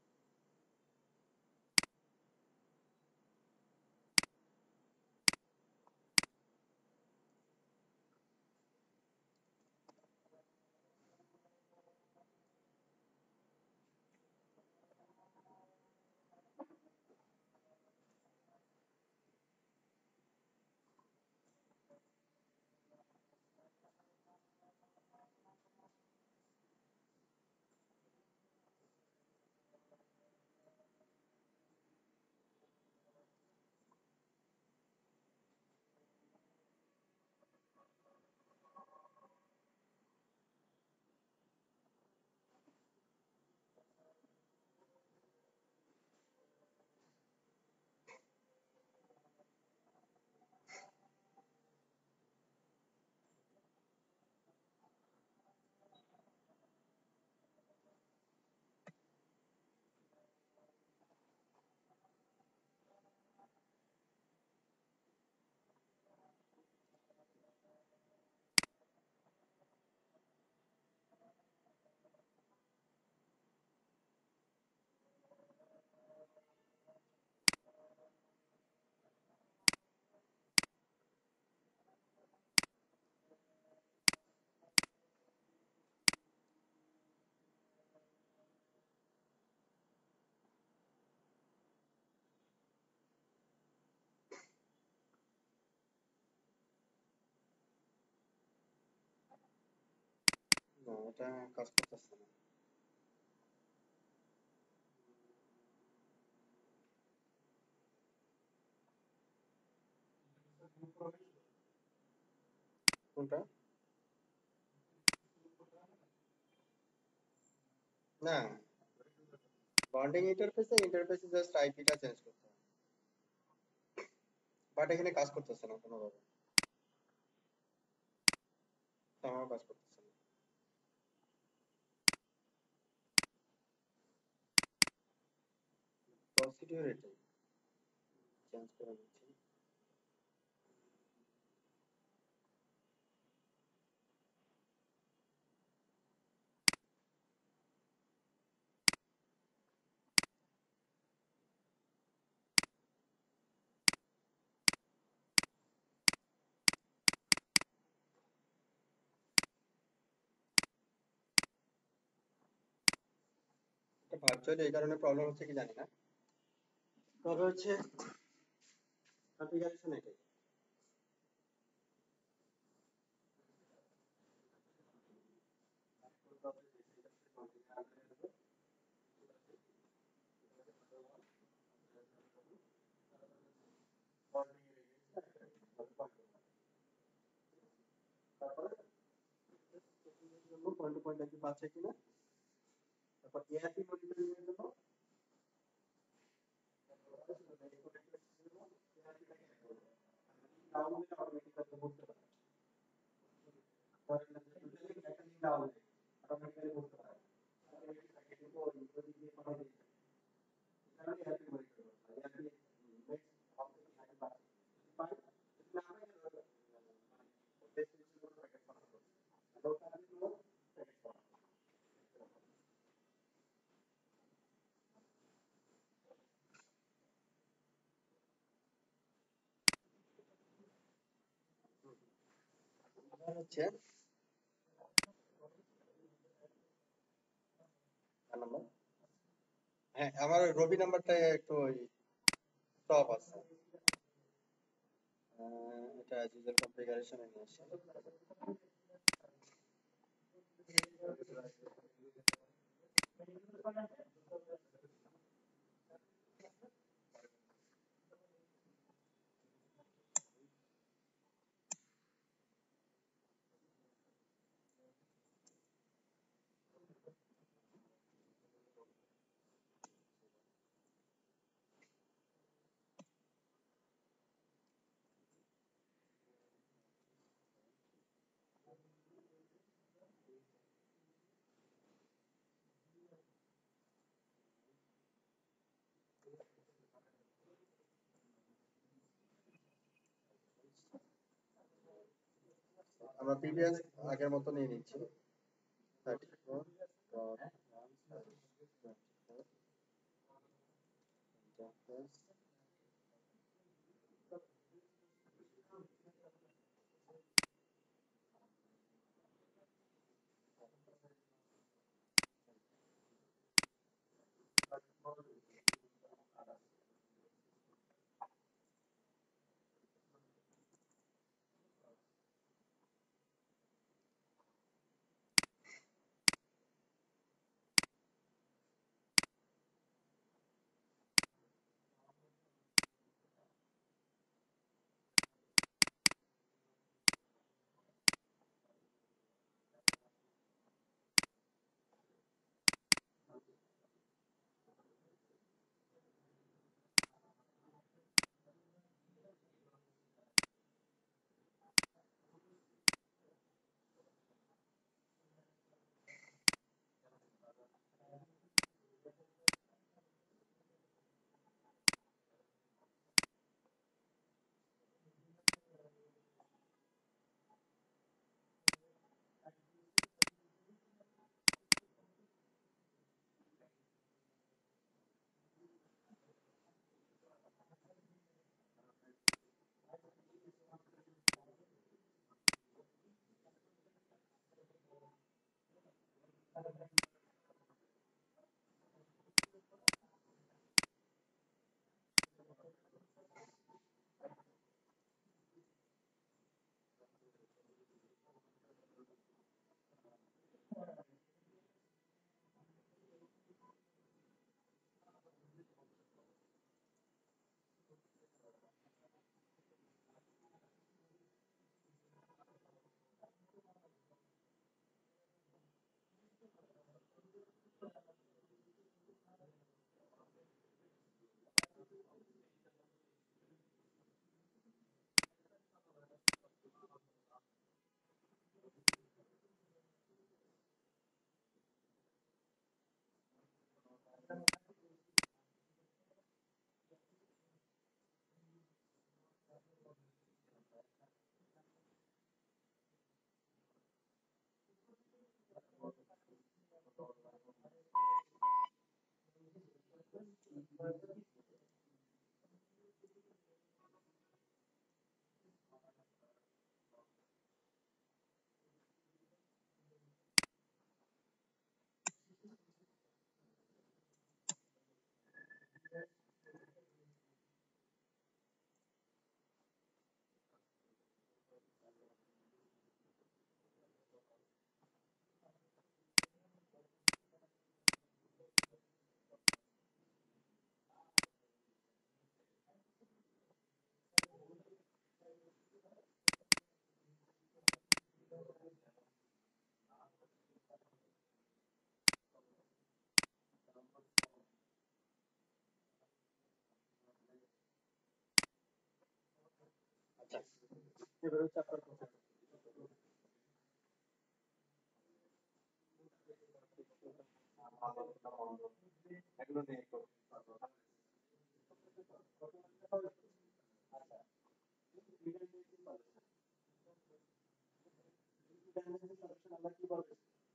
না, এটা কাজ করতেছে না। কোনটা? না, বন্ডিং ইন্টারফেসে জাস্ট আইপিটা চেঞ্জ করতে হবে, বাট এখানে কাজ করতেছে না কোনোভাবে, আমার কাজ করতেছে না। প্রসিডিউর এটাই চেঞ্জ করে নিচ্ছি। এটা ভার্চুয়ালি এই কারণে প্রবলেম হচ্ছে কি জানি না, তবে হচ্ছে কনফিগারেশন এটাই। তারপরে পয়েন্ট টু পয়েন্ট আইপি পাচ্ছে কিনা, তারপর এআরপি মনিটরিং এর জন্য ডাউনলোড অটোমেটিক্যালি বুঝতে পারে, একটা লিঙ্ক ডাউনলোড অটোমেটিক্যালি বুঝতে পারে কিন্তু ওই যদি দিয়ে পাঠাই দিই তাহলে এআরপি মনিটর করতে হয়। এআরপি নেক্সট আপডেট আইপি পাচ্ছে পাই না পাই ডেস্টিনেশন কোনো প্যাকেট পাঠানো লোকাল কোনো প্যাকেট পাঠানো। আবার হচ্ছে নাম্বার, হ্যাঁ আমার ওই রবি নাম্বারটা একটু ওই টপ আছে। এটা অ্যাজ ইউজুয়াল কনফিগারেশনে নিয়ে আসি। আমরা প্রিভিয়াস আগের মতো নিয়ে নিচ্ছি 34.24 আচ্ছা এবার হচ্ছে আপনার কথা এগুলো নিয়ে একটু আমরা কি বলবো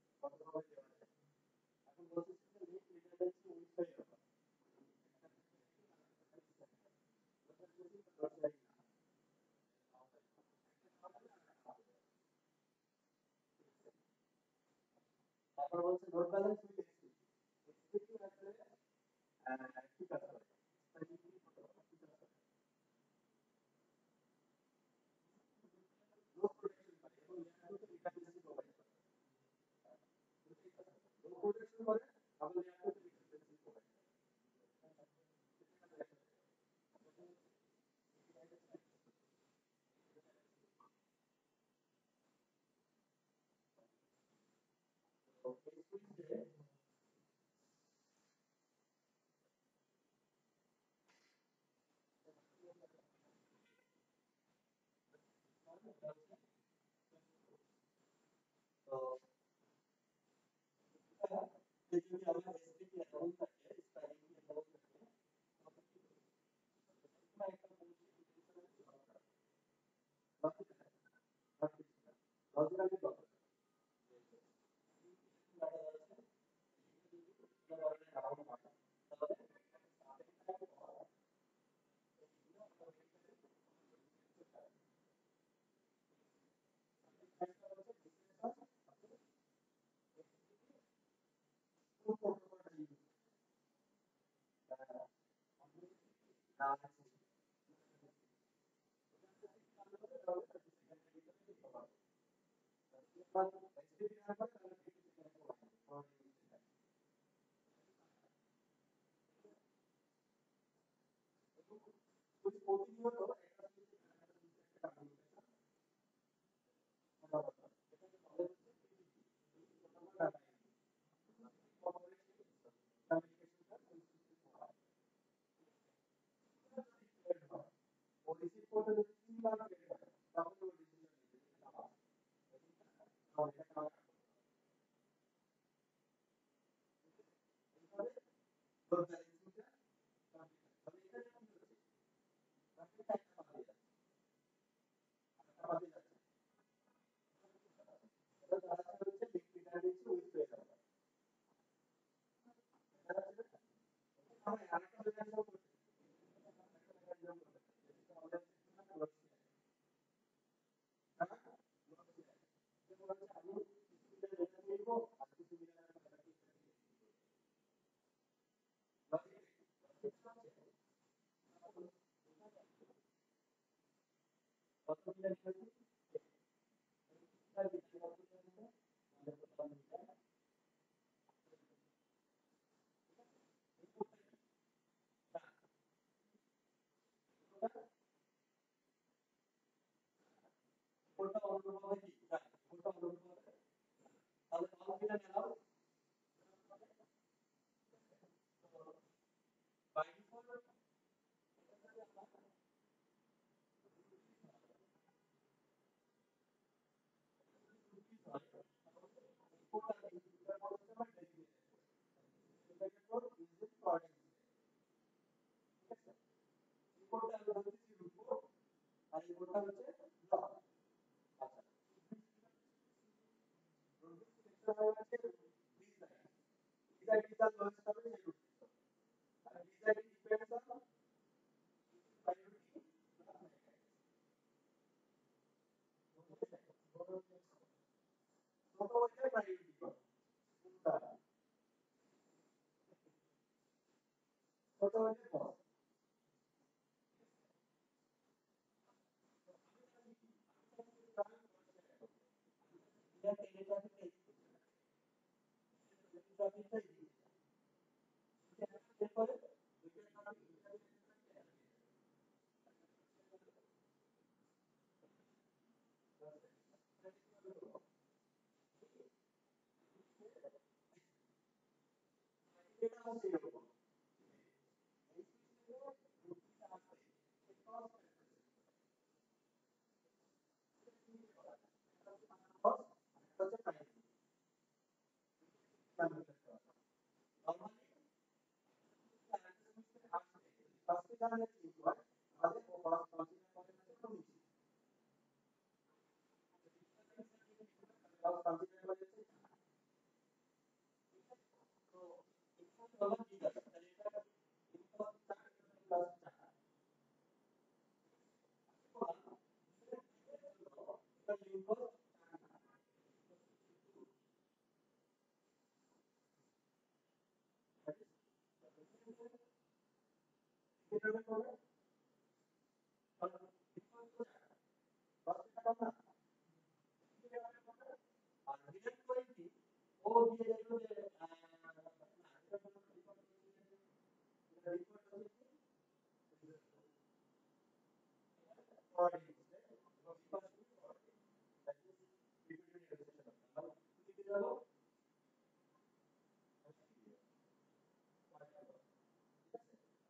এখন বলছি তারপর বলছে লোড ব্যালেন্স ঠিক আছে লোড প্রোটেকশন করে তাহলে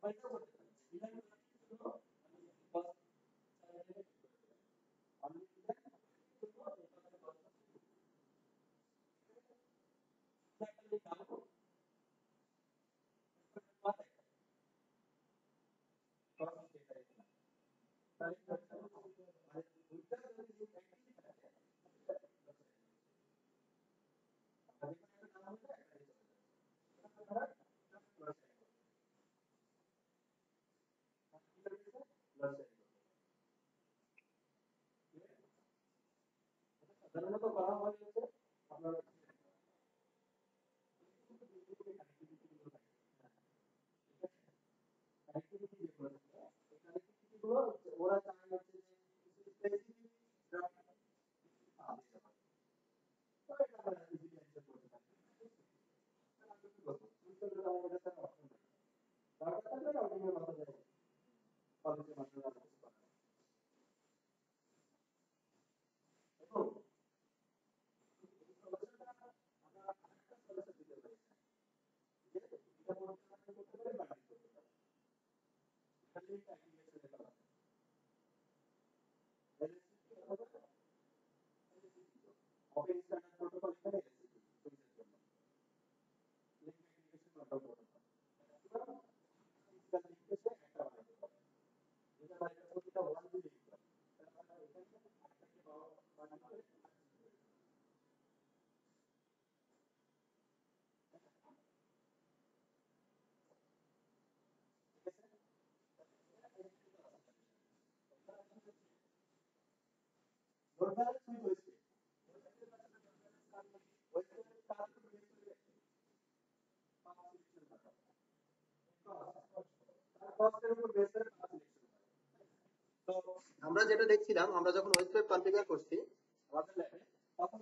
আমরা যেটা দেখছিলাম, আমরা যখন ওয়েব পেজ কনফিগার করছি আমাদের ল্যাবে, তখন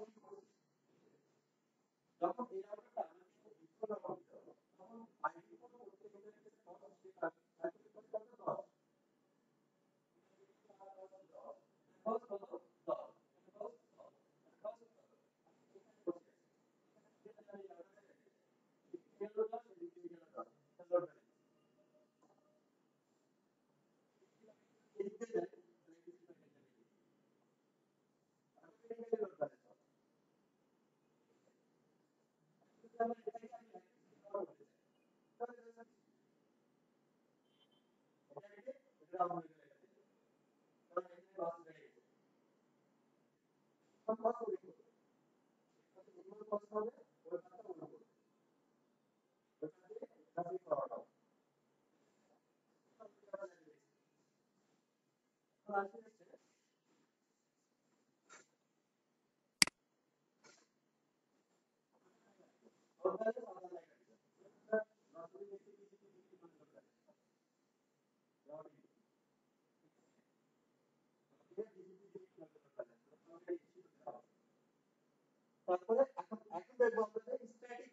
তারপরে এখন দেখবো আমরা যে স্ট্যাটিক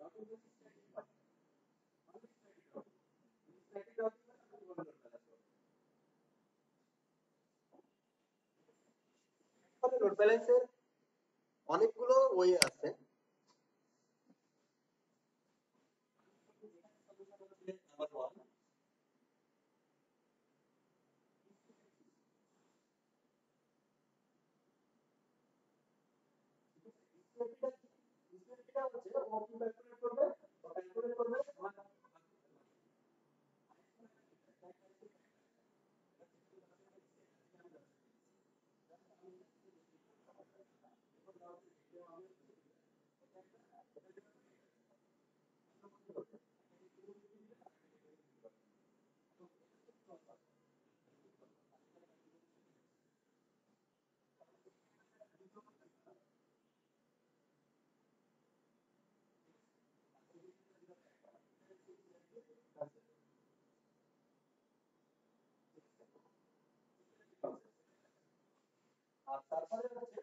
লোড ব্যালেন্সের অনেকগুলো ওয়ে আছে। আর তারপরে হচ্ছে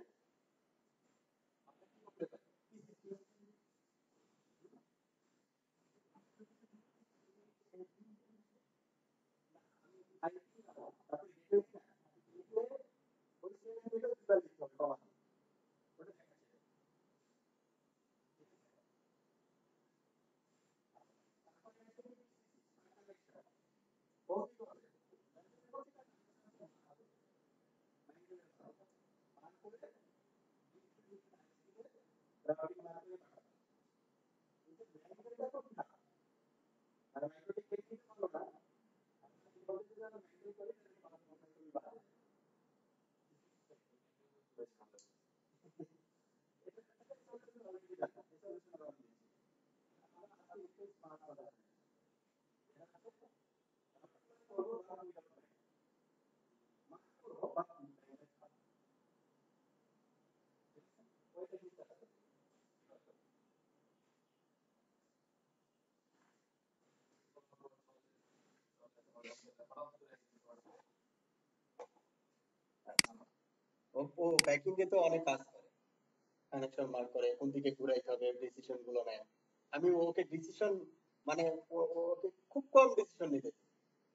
ও ও ব্যাকিং এ তো অনেক কাজ করে, কানেকশন মার্ক করে, কোন দিকে ঘুরাইতে হবে, ডিসিশন গুলো নেয়। আমি ওকে ডিসিশন মানে ওকে খুব কম ডিসিশন নিতে দিই।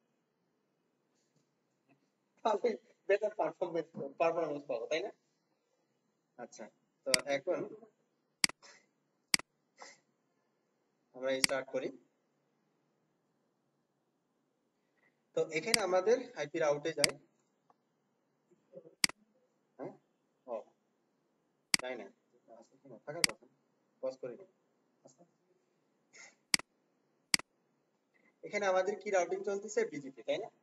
তাহলে বেটার পারফরমেন্স পাবো, তাই না? আচ্ছা, তো এখন আমরা স্টার্ট করি। তো এখানে আমাদের আইপি রাউটে যাই। হ্যাঁ, ও তাই না, আছে কিনা থাকার কথা, পজ করে নিই। আচ্ছা, এখানে আমাদের কি রাউটিং চলতেছে, বিজিপি, তাই না?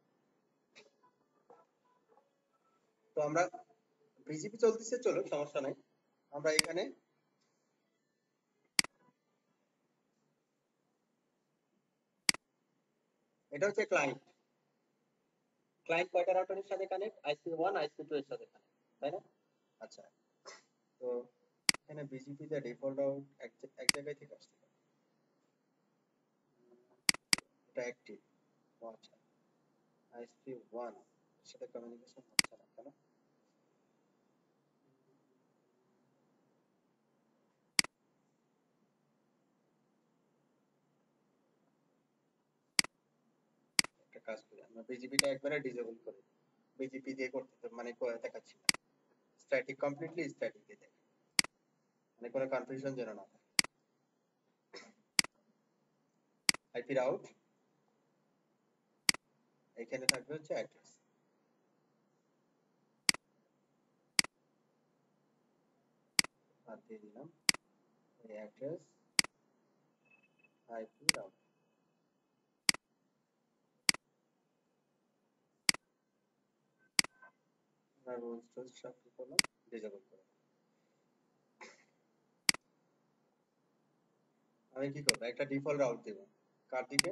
তো আমরা বিজিপি চলতেছে, চলুক, সমস্যা নাই। আমরা এখানে এটা হচ্ছে ক্লায়েন্ট। ক্লায়েন্ট কয়টা রাউটারের সাথে কানেক্ট, আইসপি 1 আইসপি 2 এর সাথে কানেক্ট, তাই না? আচ্ছা, তো এখানে বিজিপি তে ডিফল্ট রাউট এক জায়গায় থেকে আসছে, এটা অ্যাক্টিভ। আচ্ছা, আইসপি 1 এর সাথে কমিউনিকেশন হচ্ছে না কেন? একটা কাজ করি, আমরা বিজিপিটা একবারে ডিসেবল করি। বিজিপি দিয়ে করতে মানে দেখাচ্ছি না, স্ট্যাটিক, কমপ্লিটলি স্ট্যাটিক দিয়ে দেখ, মানে কোনো কনফিউশন যেন না থাকে। আইপি রাউট, এখানে থাকবে হচ্ছে অ্যাড্রেস, আর দিয়ে দিলাম এই অ্যাড্রেস আইপি রাউট। আমরা রুলস টুলস সব কি করলাম, ডিসেবল করে। আমি কি করবো, একটা ডিফল্ট রাউট দিব, কার দিকে,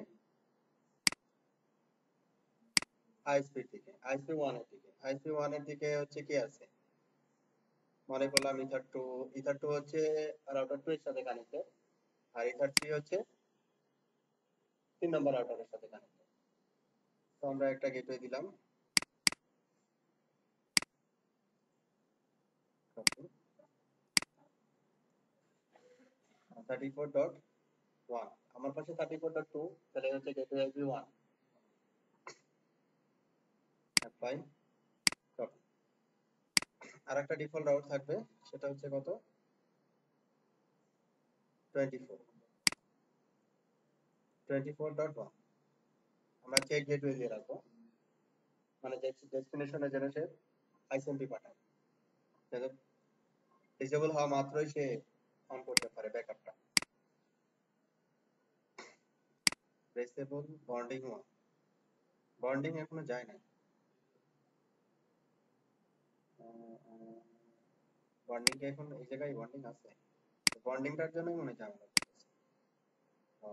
আইএসপি এর দিকে, আইএসপি 1 এর দিকে। আইএসপি 1 এর দিকে হচ্ছে কি আছে, মনে করলাম ইথার 2, ইথার 2 হচ্ছে রাউটার 2 এর সাথে কানেক্টেড, আর ইথার 3 হচ্ছে 3 নম্বর রাউটারের সাথে কানেক্টেড। তো আমরা একটা গেটওয়ে দিলাম, copy 34.1, আমার পাশে 34.2, তাহলে হচ্ছে গেটওয়ে আইপি 1, অ্যাপ্লাই, কপি। আর একটা ডিফল্ট রাউট থাকবে, সেটা হচ্ছে কত, 24, 24.1। আমরা চেক গেটওয়ে দিয়ে রাখবো, মানে ডেস্টিনেশনে যেন সে আইএসএমপি পাঠায়, যেন ডিসেবল হওয়া মাত্রই সে অন করতে পারে ব্যাকআপটা। ডিসেবল বন্ডিং 1, বন্ডিং এখনো যায় না, বন্ডিং কি এখন এই জায়গায় বন্ডিং আছে? বন্ডিংটার জন্যই মনে হয় ঝামেলা করতেছে। ও,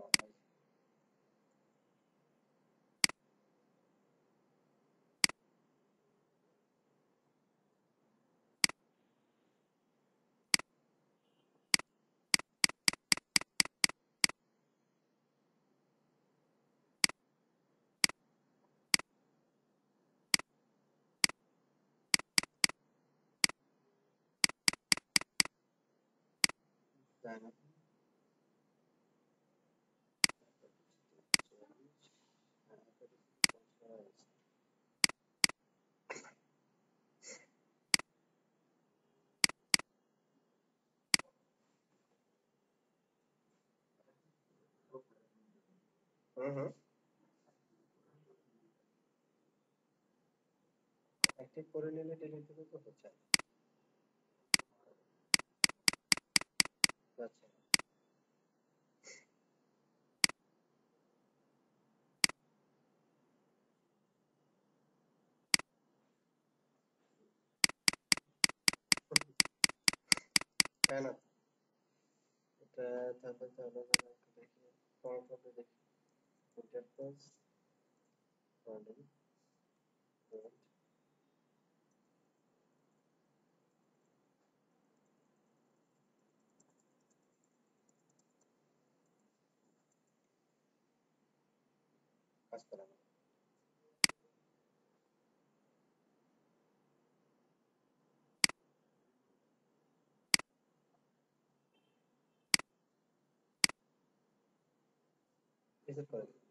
যায় না। হুম হুম, অ্যাক্টিভ করে নিলে ডিলিট দিলে তো হচ্ছে। পাচ্ছি না। তাই না? এটা তারপর তাহলে একটু দেখি, ফর্মটা দেখি। ইন্টারফেস বডি ওয়েট কাজ করে না। রিসেট করে দিই।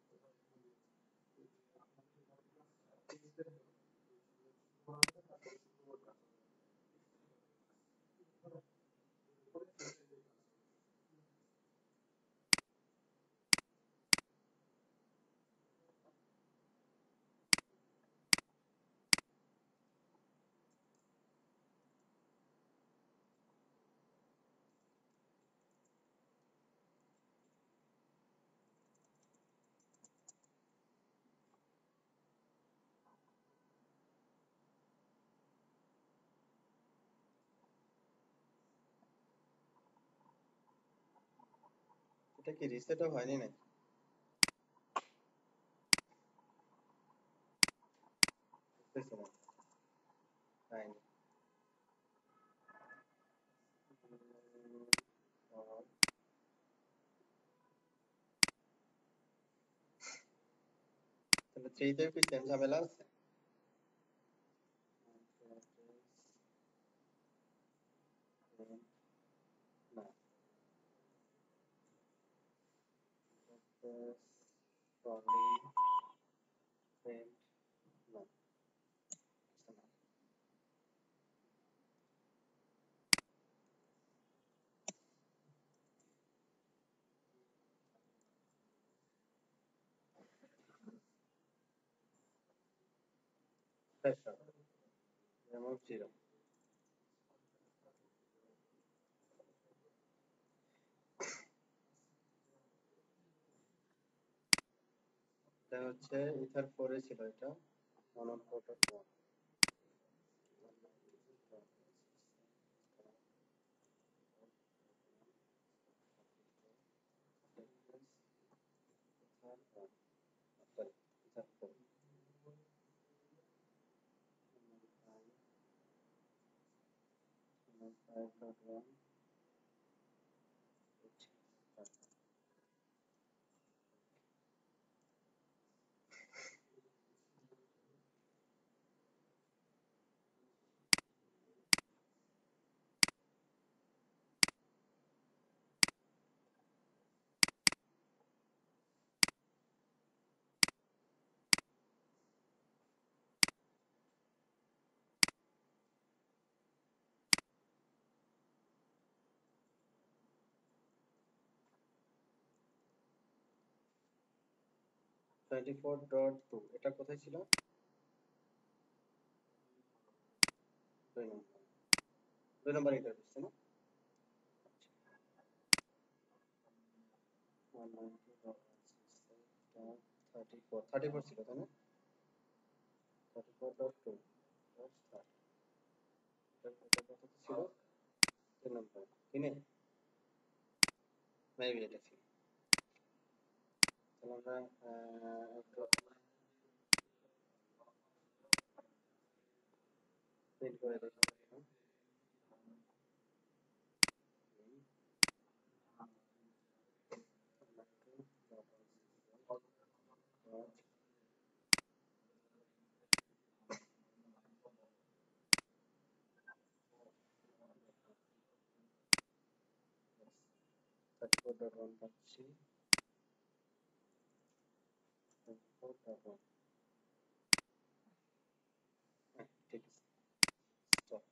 এটা কি রিসেটও হয়নি নাকি? বুঝতেছি না। হয়নি। আর তাহলে 3 তেও কি সেম ঝামেলা আছে? না, বডি ওয়েট না, আসছে না। Pressure remove 0। এটা হচ্ছে ইথার 4 এ ছিল এটা, মনোটোটাল 1।24.2 এটা কোথায় ছিল? 2 নম্বর, 2 নম্বর ইন্টারফেস না? 192.168.34 ছিল তাই না? 34.2 এটা কত ছিল? 3 নম্বর, 3 এ মেবি এটা ছিল। তাহলে আমরা একটু প্রিন্ট করে দেখি। থার্টি ফোর ডট ওয়ান পাচ্ছি। 34.1, হ্যাঁ ঠিক আছে, স্টপ।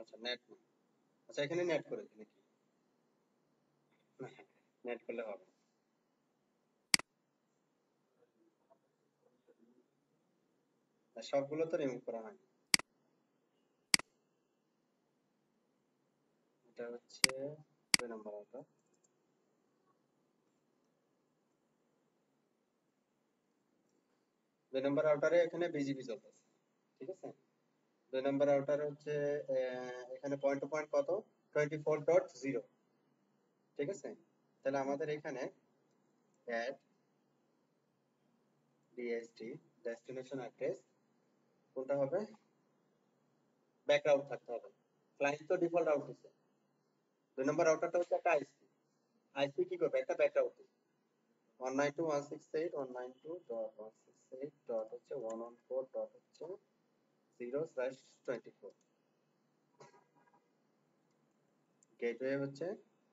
আচ্ছা নেট না, আচ্ছা এখানে নেট করে দিই নাকি? নেট করলে হবে। আর সবগুলো তো রিমুভ করা হয়নি। এটা হচ্ছে 2 নম্বর আউটার। 2 নম্বর আউটারে এখানে বিজিবি চলতেছে, ঠিক আছে। 2 নম্বর আউটার হচ্ছে এখানে পয়েন্ট টু পয়েন্ট কত, 24.0, ঠিক আছে। তাহলে আমাদের এখানে অ্যাড ডিএসটি ডেস্টিনেশন অ্যাড্রেস কোনটা হবে, ব্যাক রাউট থাকতে হবে। ক্লায়েন্ট তো ডিফল্ট রাউট দিছে, 2 নম্বর রাউটারটা হচ্ছে একটা আইসপি। আইসপি কি করবে, একটা ব্যাক রাউট দিবে 192.168.192.168 হচ্ছে 114 ডট হচ্ছে 0/24। গেটওয়ে হচ্ছে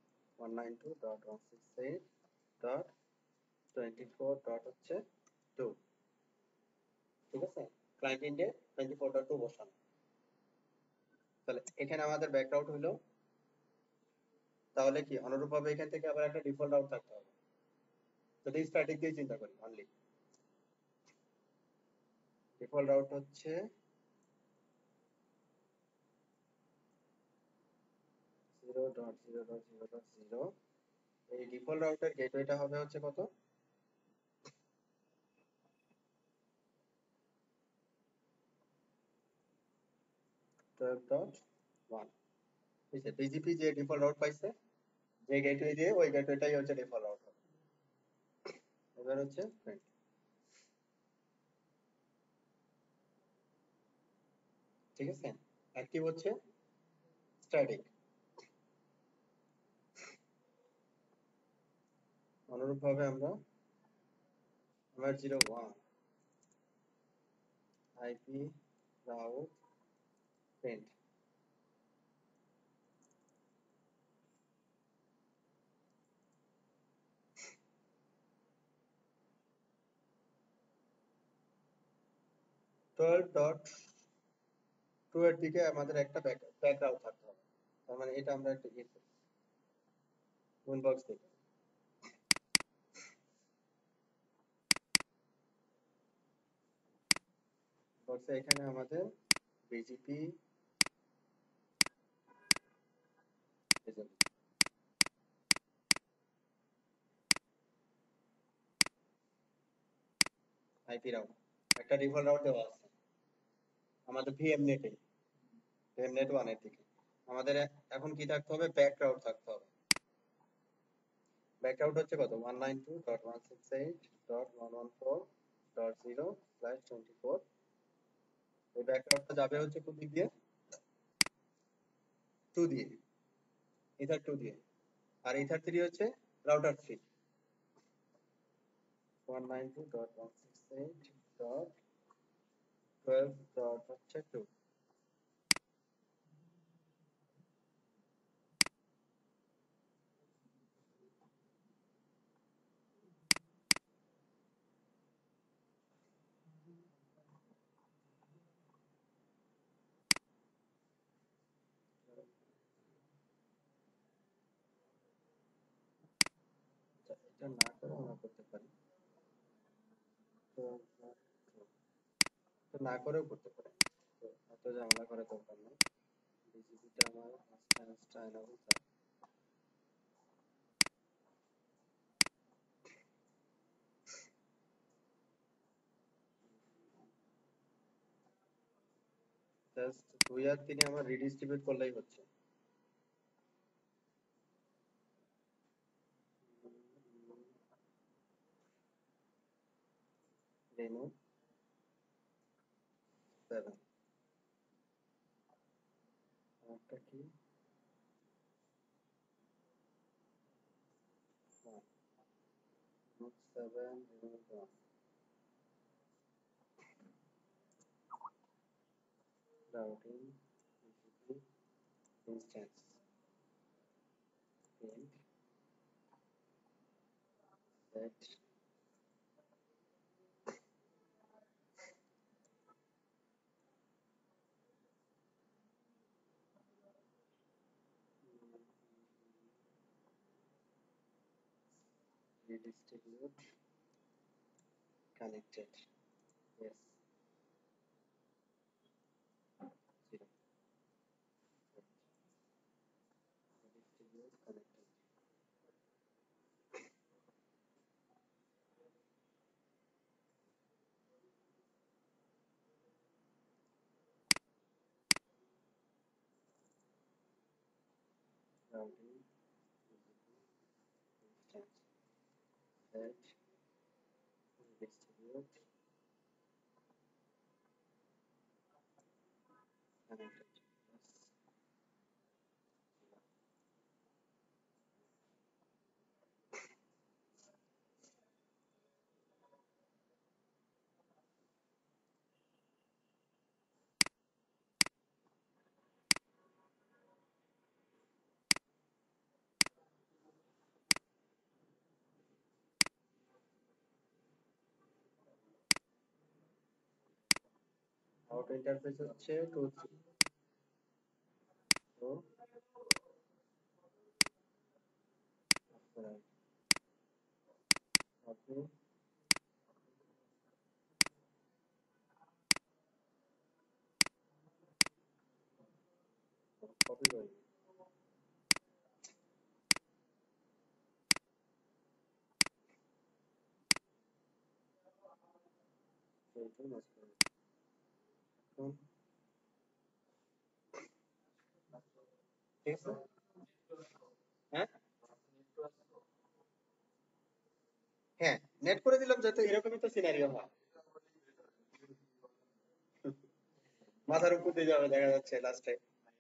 192.168.24 হচ্ছে 2, ঠিক আছে। ক্লায়েন্ট ইন্ডে 24.2 বসানো। তাহলে এখানে আমাদের ব্যাক রাউট হলো, তাহলে কি অনুরূপভাবে এখান থেকে আবার একটা ডিফল্ট রাউট থাকতে হবে। যদি স্ট্যাটিক দিয়ে চিন্তা করি, অনলি ডিফল্ট রাউট হচ্ছে 0.0.0.0। এই ডিফল্ট রাউটের গেটওয়েটা হবে হচ্ছে কত, 12.1। ঠিক আছে, বিজিপি যে ডিফল্ট রাউট পাইছে, যে গেটওয়ে দিয়ে, ওই গেটওয়েটাই হচ্ছে ডিফল্ট রাউট। এবার হচ্ছে print, ঠিক আছে। অ্যাক্টিভ হচ্ছে স্ট্যাটিক। অনুরূপভাবে আমরা আমার 01 IP route print, twelve dot two এর দিকে আমাদের একটা ব্যাক রাউট থাকতে হবে। তার মানে এটা আমরা একটা ইনবক্স দিই। বক্সে এখানে আমাদের বিজিপি আইপি রাউট একটা ডিফল্ট রাউট দেওয়া আছে আমাদের ভিএম নেটে, ভিএম নেট 1 এর দিকে। আমাদের এখন কি থাকতে হবে, ব্যাক রাউট থাকতে হবে। ব্যাক রাউট হচ্ছে কত, 192.168.114.0/24। এই ব্যাক রাউটটা যাবে হচ্ছে কোন দিক দিয়ে, 2 দিয়ে, ইথার 2 দিয়ে। আর ইথার 3 হচ্ছে রাউটার 3, 192.168.12 হচ্ছে 2। এটা না করে আমরা করতে পারি, তো তো না করেও করতে পারি, তো এত ঝামেলা করার দরকার নেই। বিজিবিটা আমার আস্তে আনাবো থাক। জাস্ট 2 আর 3 আমার রিডিস্ট্রিবিউট করলেই হচ্ছে। রিমুভ 7, একটা কি 1, remove 7, remove 1, routing BGP instance print set. redistribute connected, yes, 0, redistribute connected. Routing instance set redistribute connected, yes. Out interface হচ্ছে 2 3, তো আপনি কপি করে দিন। এইটা ম্যাচ করে দিন। এখন ঠিক আছে, হ্যাঁ হ্যাঁ নেট করে দিলাম, যাতে এরকমই তো সিনারিও হয়, মাথার উপর দিয়ে যাবে দেখা যাচ্ছে লাস্টে।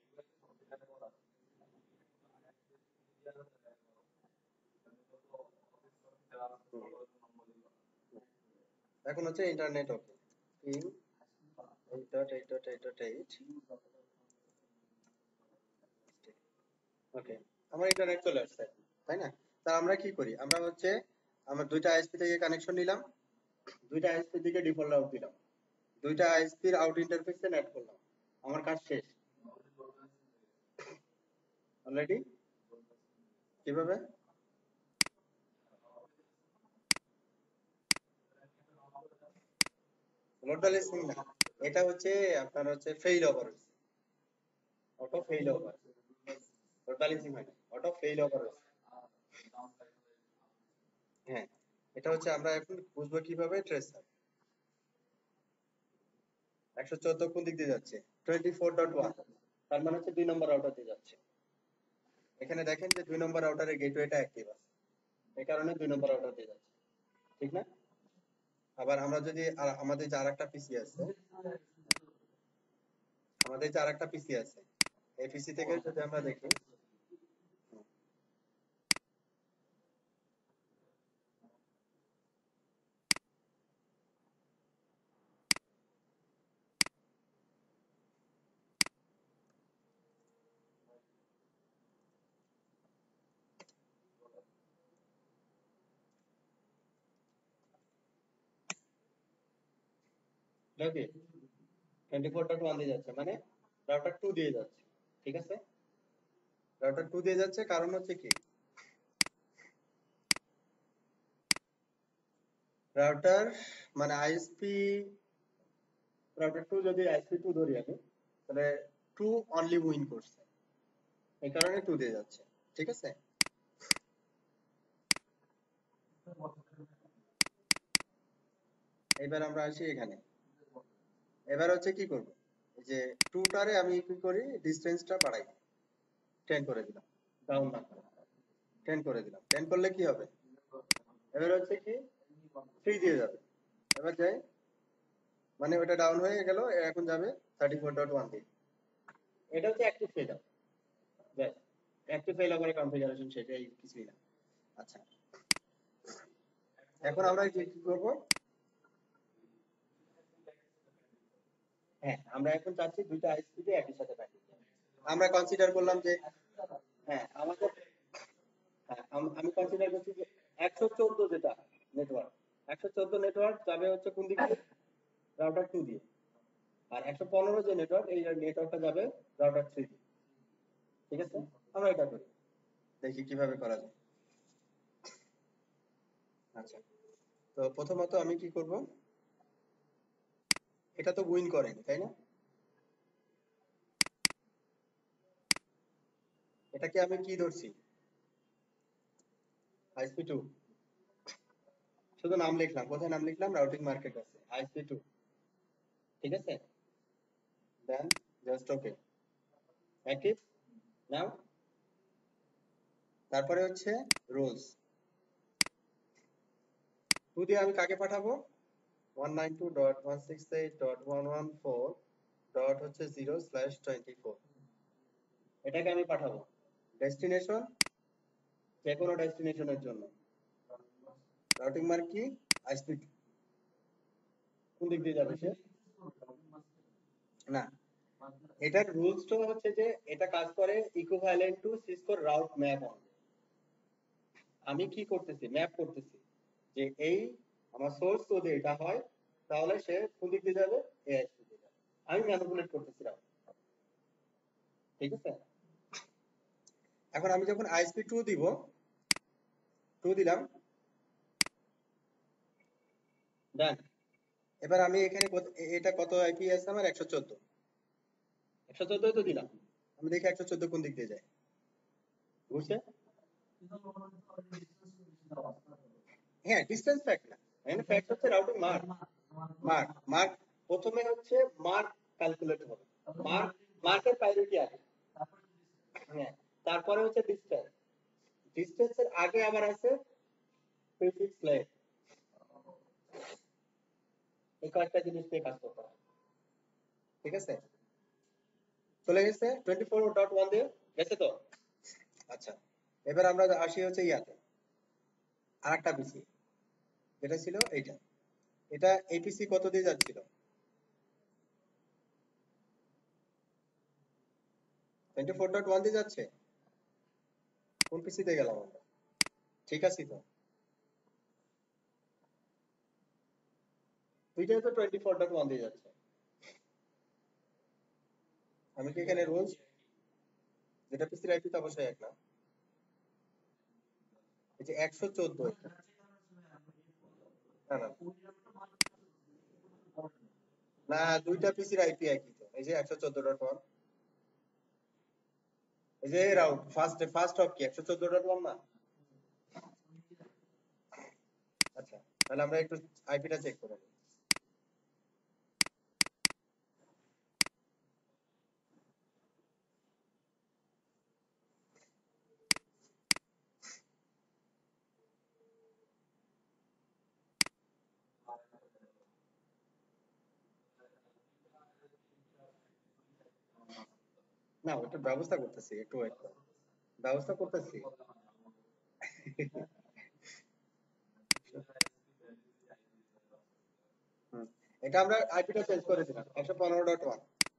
এখন হচ্ছে ইন্টারনেট ওকে, পিং 8.8.8.8, ওকে, আমার ইন্টারনেট চলে আসছে, তাই না? তা আমরা কি করি, আমরা হচ্ছে আমরা দুইটা আইএসপি থেকে কানেকশন নিলাম, দুইটা আইএসপি থেকে ডিফল্ট আউট দিলাম, দুইটা আইএসপির আউট ইন্টারফেসে নেট করলাম, আমার কাজ শেষ অলরেডি। কিভাবে? লোড ব্যালেন্সিং না, এটা হচ্ছে আপনার হচ্ছে fail over, auto fail over, load balancing হয় না, অটো ফেইল ওভার। হ্যাঁ, এটা হচ্ছে আমরা এখন বুঝবো কিভাবে ট্রেসার। 114 কোন দিক দিয়ে যাচ্ছে? 24.1, তার মানে হচ্ছে 2 নম্বর রাউটার দিয়ে যাচ্ছে। এখানে দেখেন যে 2 নম্বর রাউটারের গেটওয়েটা অ্যাক্টিভ আছে, এই কারণে 2 নম্বর রাউটার দিয়ে যাচ্ছে, ঠিক না? আবার আমরা যদি আমাদের যে আরেকটা পিসি আছে, আমাদের যে আরেকটা পিসি আছে, এই পিসি থেকে যদি আমরা দেখি, দেখি 24.1 দিয়ে যাচ্ছে, মানে রাউটার 2 দিয়ে যাচ্ছে, ঠিক আছে? রাউটার 2 দিয়ে যাচ্ছে, কারণ হচ্ছে কি, রাউটার মানে আইএসপি, রাউটার 2 যদি আইএসপি 2 ধরি আমি, তাহলে 2 অনলি উইন করছে, এই কারণে 2 দিয়ে যাচ্ছে, ঠিক আছে? এবার আমরা আসি এখানে, এবার হচ্ছে কি করব, এই যে 2 টারে আমি কি করি, ডিসটেন্সটা বাড়াই, 10 করে দিলাম, ডাউন না করে 10 করে দিলাম, 10 করলে কি হবে, এবার হচ্ছে কি 3 দিয়ে যাবে, এবার যাই, মানে ওটা ডাউন হয়ে গেল, এখন যাবে 34.1 দিয়ে, এটা হচ্ছে অ্যাক্টিভ ফেল আপ, ব্যাস, অ্যাক্টিভ ফেল আপের কনফিগারেশন সেটাই, কিছুই না। আচ্ছা, এখন আমরা কি করব, হ্যাঁ আমরা এখন চাচ্ছি দুইটা আইএসপি তে একই সাথে প্যাকেট, আমরা কনসিডার করলাম যে, হ্যাঁ আমাদের, হ্যাঁ আমি কনসিডার করছি যে 114 যেটা নেটওয়ার্ক, 114 নেটওয়ার্ক যাবে হচ্ছে কোন দিকে, রাউটার 2 দিয়ে, আর 115 যে নেটওয়ার্ক, এই নেটওয়ার্কটা যাবে রাউটার 3 দিয়ে, ঠিক আছে? আমরা এটা করি, দেখি কিভাবে করা যায়। আচ্ছা, তো প্রথমত আমি কি করব, এটা তো উইন করেনি তাই না, এটাকে আমি কি ধরছি, আইএসপি টু, শুধু নাম লিখলাম, কোথায় নাম লিখলাম, রাউটিং মার্কেট আছে আইএসপি টু, ঠিক আছে, দেন জাস্ট ওকে, অ্যাক্টিভ নাও। তারপরে হচ্ছে রুলস, টু দিয়ে আমি কাকে পাঠাবো, 192.168.114 ডট হচ্ছে 0/24, এটাকে আমি পাঠাবো ডেস্টিনেশন, যে কোনো ডেস্টিনেশনের জন্য, রাউটিং মার্ক কি, আইএসপি, কোন দিক দিয়ে যাবে সে, না, এটার রুলসটা হচ্ছে যে এটা কাজ করে ইকুইভ্যালেন্ট টু সিসকোর রাউট ম্যাপ অন, আমি কি করতেছি, ম্যাপ করতেছি যে এই আমার সোর্স যদি এটা হয় তাহলে সে কোন দিক দিয়ে যাবে, এই আইএসপি দিয়ে যাবে, আমি ম্যানিপুলেট করতেছি রাউট, ঠিক আছে। এখন আমি যখন আইএসপি টু দিব, টু দিলাম, ডান, এবার আমি এখানে এটা কত আইপি আছে আমার, 114, 114 তো দিলাম, আমি দেখি 114 কোন দিক দিয়ে যায়, বুঝছে, হ্যাঁ ডিসটেন্স ফ্যাক্ট না, এখানে ফ্যাক্ট হচ্ছে রাউটিং মার্ক, মার্ক মার্ক প্রথমে হচ্ছে মার্ক ক্যালকুলেট হবে, মার্ক, মার্কের প্রায়োরিটি আগে, হ্যাঁ, তারপরে হচ্ছে ডিসটেন্স, ডিসটেন্সের আগে আবার আছে প্রিফিক্স লেট, এই কয়েকটা জিনিস নিয়ে কাজ করতে হয়, ঠিক আছে, চলে গেছে 24.1 দিয়ে গেছে তো, আচ্ছা, এবার আমরা আসি হচ্ছে ইয়াতে, আরেকটা পিসি যেটা ছিল এইটা, এটা এপিসি কত দিয়ে যাচ্ছিল, 24.1 দিয়ে যাচ্ছে, কোন পিসিতে গেলাম আমরা, ঠিক আছে তো, দুইটাই তো 24.1 দিয়ে যাচ্ছে, আমি কি এখানে রুলস, যেটা পিসির আইপি তো অবশ্যই এক না, এই যে 114, না না না, দুইটা পিসির আইপি একই তো, এই যে 114.1, এই যে রাউট ফার্স্ট অফ কি 114.1 না, আচ্ছা, তাহলে আমরা একটু আইপিটা চেক করে নিই, না ওটা ব্যবস্থা করতেছি, একটু ওয়েট করো, ব্যবস্থা করতেছি, হুম, এটা আমরা আইপিটা চেঞ্জ করে দিলাম 115.1,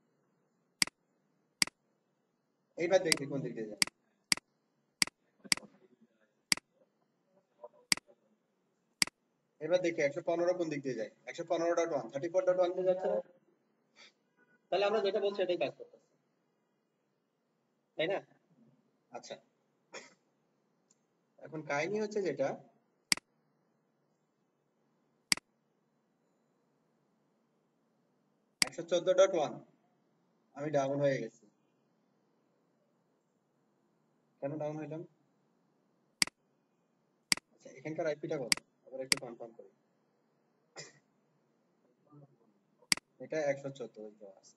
এইবার দেখি কোন দিক দিয়ে যায়, এবার দেখি 115 কোন দিক দিয়ে যায়, 115.1 34.1 দিয়ে যাচ্ছে না, তাহলে আমরা যেটা বলছি এটাই কাজ করতেছে, তাই না, আচ্ছা, এখন কাহিনী হচ্ছে যেটা, 114.1 আমি ডাউন হয়ে গেছি, কেন ডাউন হইলাম, আচ্ছা এখানকার আইপিটা কত, আবার একটু কনফার্ম করি, এটা 114 দেওয়া আছে,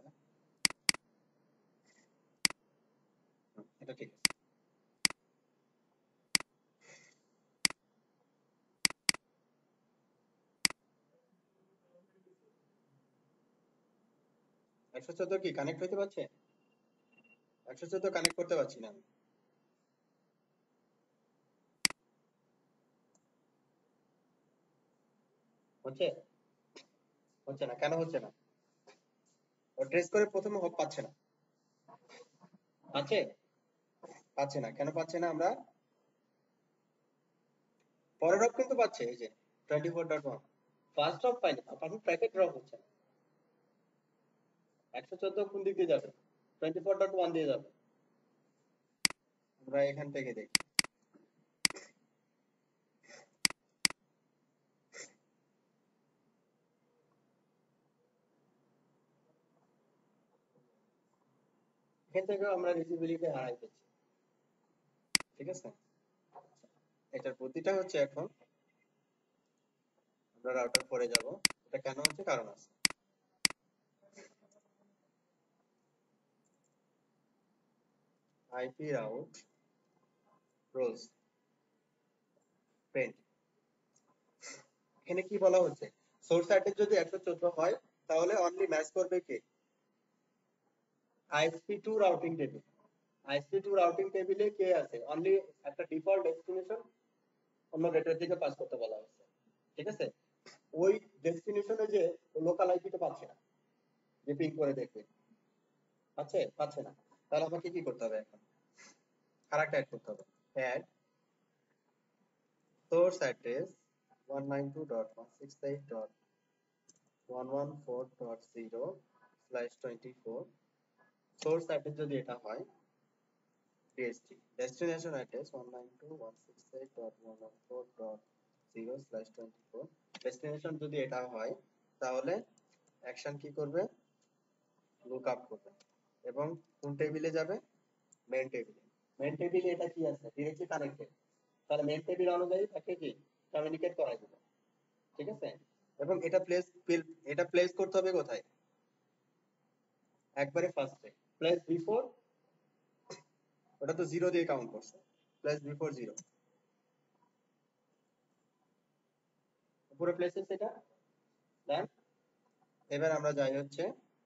এটা ঠিক আছে, 114 কি কানেক্ট হইতে পারছে, 114 কানেক্ট করতে পারছি না আমি, হচ্ছে, হচ্ছে না, কেন হচ্ছে না, ও ট্রেস করে প্রথমে হোপ পাচ্ছে না, পাচ্ছে, পাচ্ছে না, কেন পাচ্ছে না, আমরা পরের হপ কিন্তু পাচ্ছে, এই যে 24.1, ফার্স্ট হপ পাইনি, আপনার প্যাকেট ড্রপ হচ্ছে না, 114 কোন দিক দিয়ে যাবে, 24.1 দিয়ে যাবে, আমরা এখান থেকে দেখি, এখান থেকেও আমরা রিচেবিলিটি হারাই ফেলছি। ঠিক আছে, এটার প্রতিটা হচ্ছে এখন আমরা রাউটার 4 যাব। এটা কেন হচ্ছে, কারণ আছে। IP route rules print. এখানে কি বলা হচ্ছে, সোর্স অ্যাড্রেস যদি 114 হয় তাহলে অনলি ম্যাচ করবে কে, ISP2 routing table. ISP2 routing টেবিলে কে আছে, অনলি একটা ডিফল্ট ডেস্টিনেশন অন্য গেটওয়ে থেকে পাস করতে বলা হচ্ছে। ঠিক আছে, ওই ডেস্টিনেশনে যে লোকাল আইপি তো পাচ্ছে না, যে পিং করে দেখবে পাচ্ছে না, তাহলে আমাকে কি করতে হবে, এখন আরেকটা অ্যাড করতে হবে। Add source address 192.168.114.0/24। Source address যদি এটা হয় DST, ডেস্টিনেশন অ্যাড্রেস 192.168.114.0/24। ডেস্টিনেশন যদি এটা হয় তাহলে অ্যাকশন কি করবে, লুক আপ করবে এবং কোন টেবিলে যাবে, মেইন টেবিলে। মেইন টেবিলে এটা কি আছে, ডিরেক্টলি কানেক্টেড, তাহলে মেইন টেবিল অনুযায়ী তাকে কি কমিউনিকেট করাই দিবে। ঠিক আছে, এবং এটা প্লেস করতে হবে কোথায়, একবারে ফার্স্টে প্লেস বিফোর, ওটা তো 0 দিয়ে কাউন্ট করছে, প্লেস বিফোর 0 পুরো প্লেসেস এটা ডান। এবার আমরা যাই হচ্ছে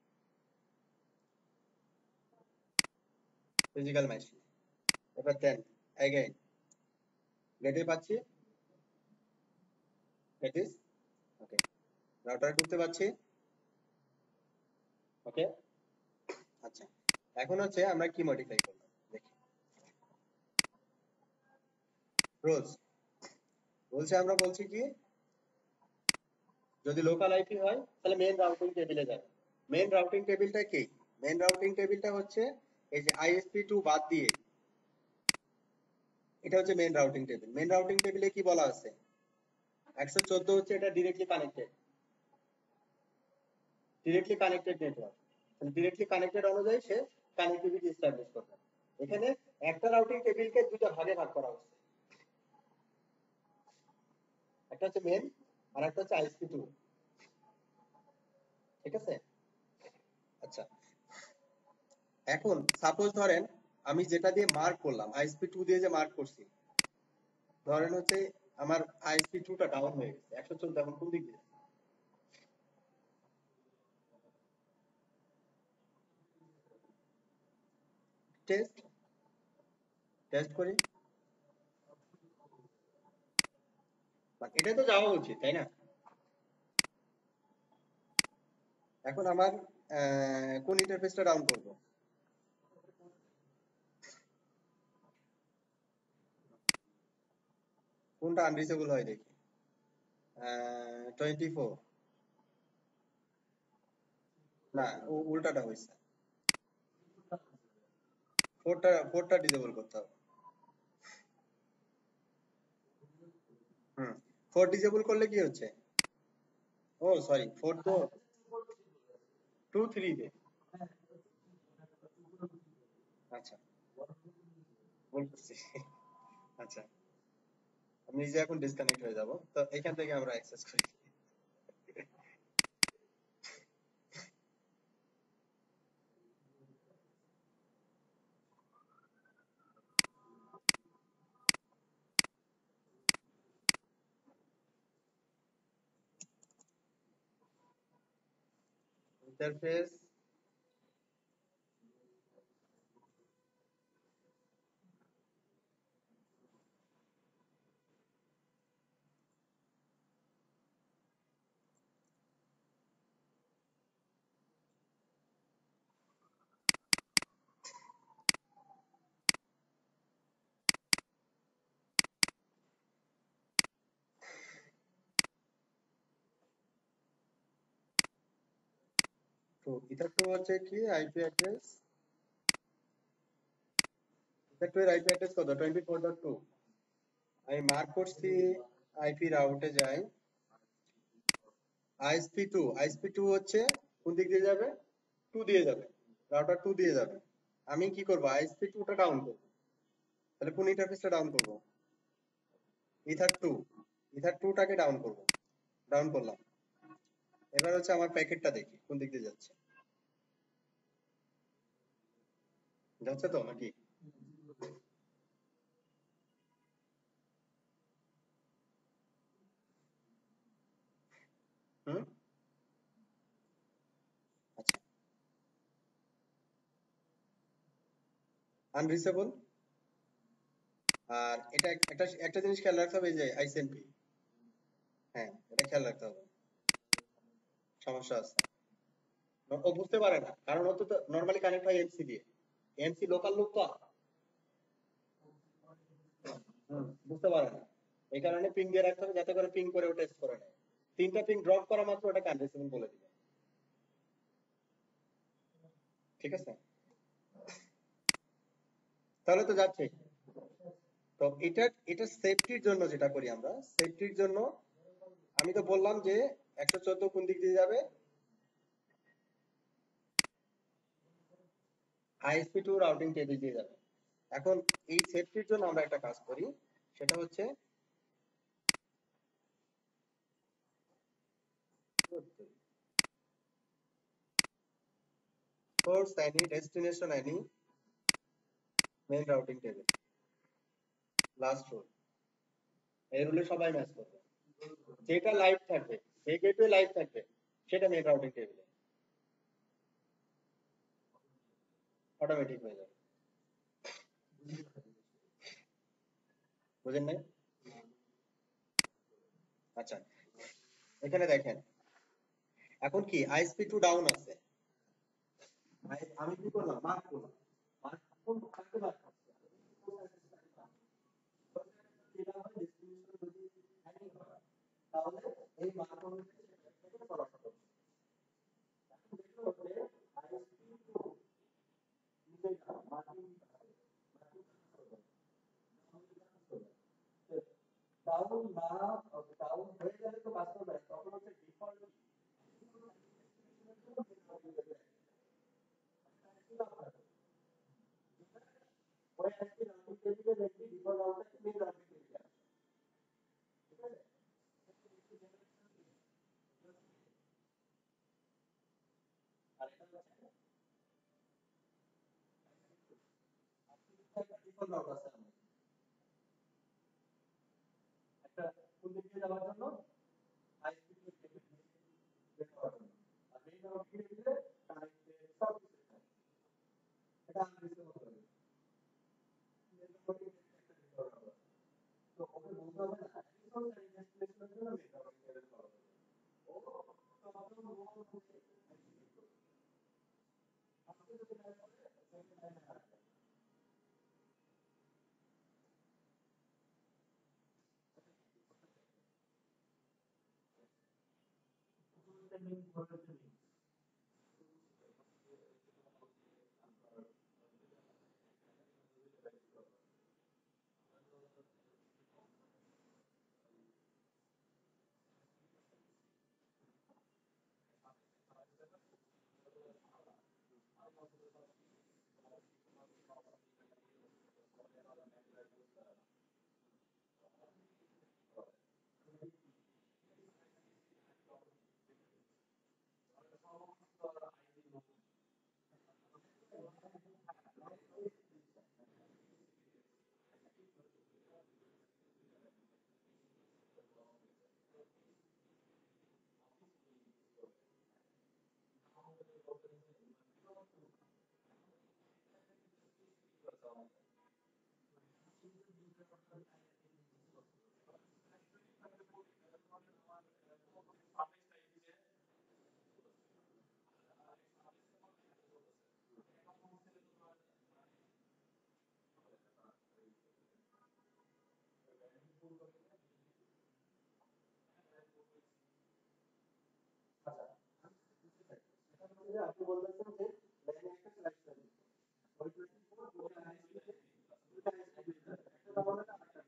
ফিজিক্যাল মেশিন। এবার দেন এগেইন গেটে পাচ্ছি, গেট ইজ ওকে, রাউটার ঢুকতে পাচ্ছি, ওকে। আচ্ছা, এখন হচ্ছে আমরা কি মডিফাই করলাম দেখি। রোলস, রোলসে আমরা বলছি কি, যদি লোকাল আইপি হয় তাহলে মেইন রাউটিং টেবিলে যাবে। মেইন রাউটিং টেবিলটা কি, মেইন রাউটিং টেবিলটা হচ্ছে এই যে ISP2 বাদ দিয়ে, এটা হচ্ছে main routing table. Main routing টেবিলে কি বলা আছে, 114 হচ্ছে এটা directly connected network, directly connected অনুযায়ী সে কানেক্টিভিটি এস্টাবলিশ করবে। এখানে একটা রাউটিং টেবিলকে দুটো ভাগে ভাগ করা হচ্ছে, একটা হচ্ছে মেইন আর একটা হচ্ছে ISP2। ঠিক আছে, আচ্ছা, এখন সাপোজ ধরেন আমি যেটা দিয়ে মার্ক করলাম, ISP2 দিয়ে যে মার্ক করছি, ধরেন হচ্ছে আমার ISP2 টা ডাউন হয়ে গেছে, 114 এখন কোন দিক দিয়ে, টেস্ট টেস্ট করি, এটা তো যাওয়া উচিত তাই না। এখন আমার কোন ইন্টারফেসটা ডাউন করব, কোনটা আনরিচেবল হয় দেখি, 24, না উল্টাটা হয়েছে, ফোরটা ডিসেবল করতে হবে। হুম, 4 ডিসেবল করলে কি হচ্ছে, ও সরি 4 তো 2 3 তে, আচ্ছা ভুল করছি। আচ্ছা, আমি নিজে এখন ডিসকানেক্ট হয়ে যাব, তো এখান থেকে আমরা অ্যাক্সেস করি। ইন্টারফেস, তো এটা তো হচ্ছে কি আইপি অ্যাড্রেস, এটা তো এর আইপি অ্যাড্রেস কত, 24.2। আমি মার্ক করছি, আইপি রাউটে যাই, ISP2 হচ্ছে কোন দিক দিয়ে যাবে, 2 দিয়ে যাবে, রাউটার 2 দিয়ে যাবে। আমি কি করব, আইএসপি 2 টা ডাউন করব। তাহলে কোন ইন্টারফেসটা ডাউন করব? ইথার 2, ইথার 2 টাকে ডাউন করব। ডাউন করলাম। এবার হচ্ছে আমার প্যাকেটটা দেখি কোন দিক দিয়ে যাচ্ছে। যাচ্ছে তো নাকি? হুম, আচ্ছা। আনরিচেবল। আর এটা একটা একটা জিনিস খেয়াল রাখতে হবে, এই যে আইসএমপি। হ্যাঁ, এটা খেয়াল রাখতে হবে। সমস্যা আছে। ও বুঝতে পারে না, কারণ ও তো নরমালি কানেক্ট হয় এমসি দিয়ে। এমসি লোকাল লুপ তো। বুঝতে পারে না। এই কারণে পিং দিয়ে রাখতে হবে, যাতে করে পিং করে ও টেস্ট করে নেয়। 3টা পিং ড্রপ করা মাত্র ওটাকে আনরিচেবল বলে দিবে। ঠিক আছে? তাহলে তো যাচ্ছে। তো এটা সেফটির জন্য যেটা করি আমরা, সেফটির জন্য আমি তো বললাম যে 114 কোন দিক দিয়ে যাবে, আইএসপি টু রাউটিং টেবিল দিয়ে যাবে। এখন এই সেফটির জন্য আমরা একটা কাজ করি, সেটা হচ্ছে সোর্স আইনি, ডেস্টিনেশন আইনি, main routing table, last rule. এই রুলে সবাই ম্যাচ করবে। যেটা লাইভ থাকবে, যে গেটওয়ে লাইভ থাকবে, সেটা মেইন রাউটিং টেবিলে অটোমেটিক হয়ে যাবে। বুঝেন নাই? আচ্ছা, এখানে দেখেন, এখন কি আইএসপি টু ডাউন আছে। আমি কি করলাম, মার্ক করলাম। মার্ক কোন কাকে মার্ক করছি? তাহলে এই মার্ক অনুযায়ী সেটাকে ফলো করতে হবে। ডাউন না, ডাউন হয়ে গেলে তো বাস্তব নয়, তখন হচ্ছে ডিফল্ট। ওই আইপি রাউটিং টেবিলের একটি default output main routing table. আর এটা হচ্ছে একটা ডিফল্ট রাউট আছে আমাদের। একটা কোন দিকে যাওয়ার জন্য আইপি টেবিল বের করার জন্য। আর মেইন রাউটিং টেবিলে কানেক্টেড সব কিছু থাকে। এটা আমি বুঝতে পারলাম। মেইন রাউটিং টেবিলে একটা ডিফল্ট রাউট আছে। তো ওকে বলতে হবে না ডিফল্ট ডেস্টিনেশনের জন্য মেইন রাউটিং টেবিল করা হবে। ও তখন ও হচ্ছে আপনি যদি না করে সেকেন্ড লাইনে আসবে। মেইন রাউটিং আপনি বলতেছেন যে লাইনে একটা সিলেক্ট করবেন। ওই 24 দুটো আইএসপি তে দুটো আইএসপি একটা বলে না আরেকটা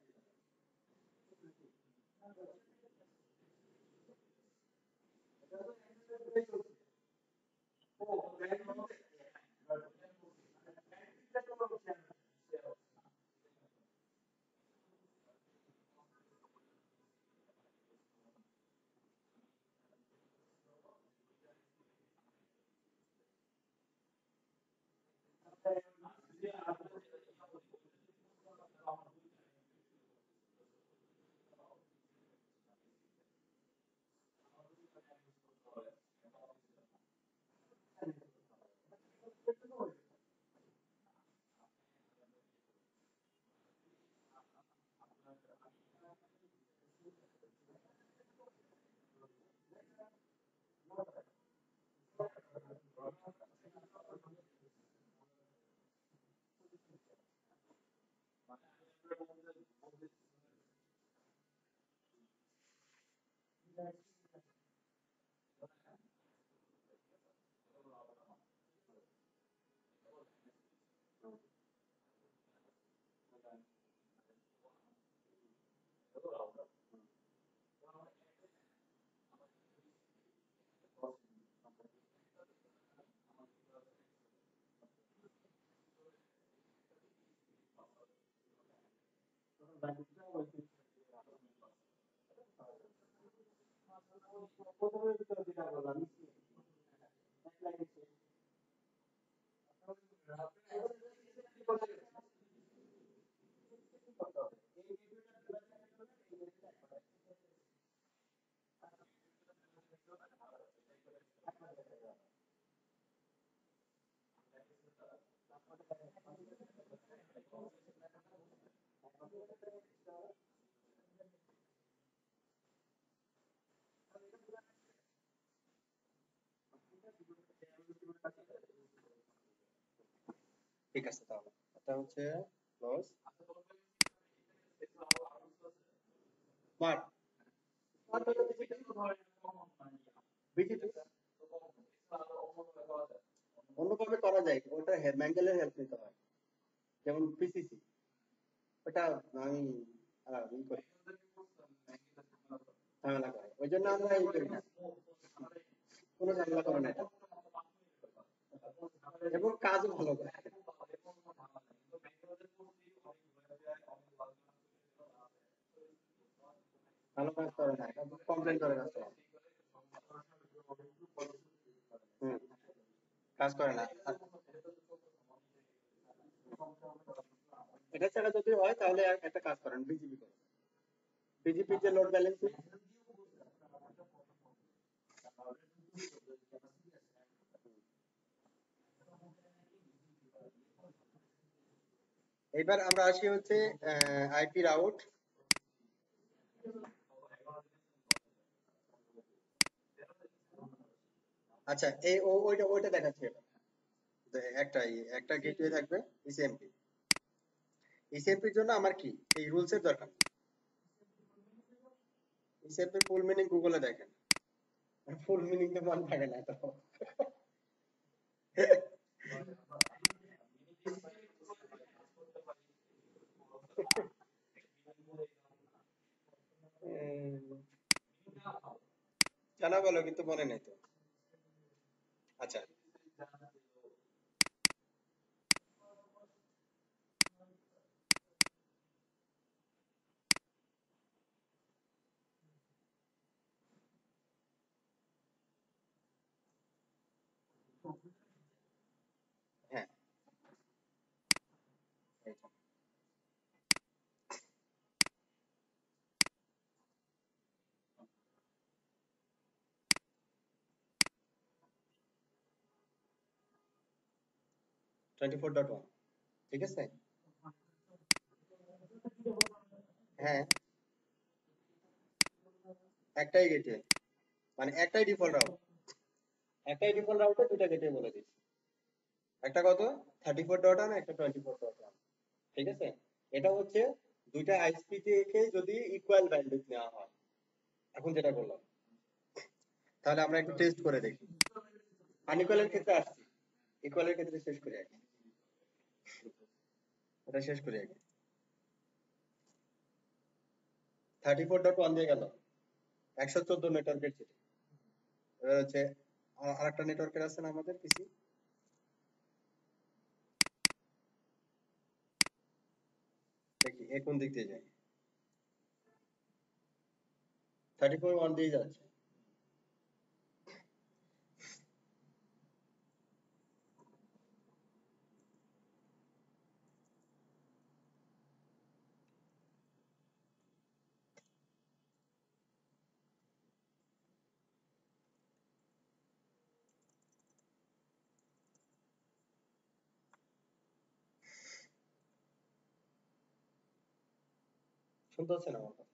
ঠিক আছে, তাহলে এটা হচ্ছে ক্লোজ স্মার্ট বিজিপি অন্যভাবে করা যায়, ওটা ম্যাঙ্গেলের হেল্প নিতে হয়, যেমন পিসিসি ওটা আমি ই করি, ঝামেলা করে, ওই জন্য আমরা এই করি না, কোনো ঝামেলা করে না এটা, এবং কাজও ভালো করে। ভালো কাজ করে না, এটা কমপ্লেন করে কাজ করে। হুম, কাজ করে না। এটা ছাড়া যদি হয় তাহলে একটা কাজ করেন, বিজিবি করেন, বিজিপি যে লোড ব্যালেন্সিং। এবার আমরা আসি হচ্ছে আইপি রাউট। আচ্ছা, এই ওইটা ওইটা দেখাচ্ছি এবার। একটা গেটওয়ে থাকবে ইসিএমপি। ইসিএমপির জন্য আমার কি এই রুলস এর দরকার? ইসিএমপির ফুল মিনিং গুগলে দেখেন, ফুল মিনিং তো মনে থাকে না তো। জানা বলো কিন্তু মনে নেই তো। আচ্ছা, হ্যাঁ, এই যে 24.1, ঠিক আছে। হ্যাঁ, একটাই গেটওয়ে, মানে একটাই ডিফল্ট রাউটে দুটা গেটওয়ে বলে দিচ্ছি। একটা কত, 34.1, একটা 24.1, ঠিক আছে। এটা হচ্ছে দুইটা আইএসপি থেকে যদি ইকুয়াল ব্যান্ডউইথ নেওয়া হয়, এখন যেটা বললাম, তাহলে আমরা একটু টেস্ট করে দেখি। আনইকুয়ালের ক্ষেত্রে আসছি, ইকুয়ালের ক্ষেত্রে শেষ করি আগে, এটা শেষ করি আগে। 34.1 দিয়ে গেল 114 নেটওয়ার্কের চিঠি। এবার হচ্ছে আরেকটা নেটওয়ার্কের আছে না আমাদের পিসি, দেখি এ কোন দিক দিয়ে যায়। 34.1 দিয়ে যাচ্ছে। শুনতে পাচ্ছেন আমার কথা?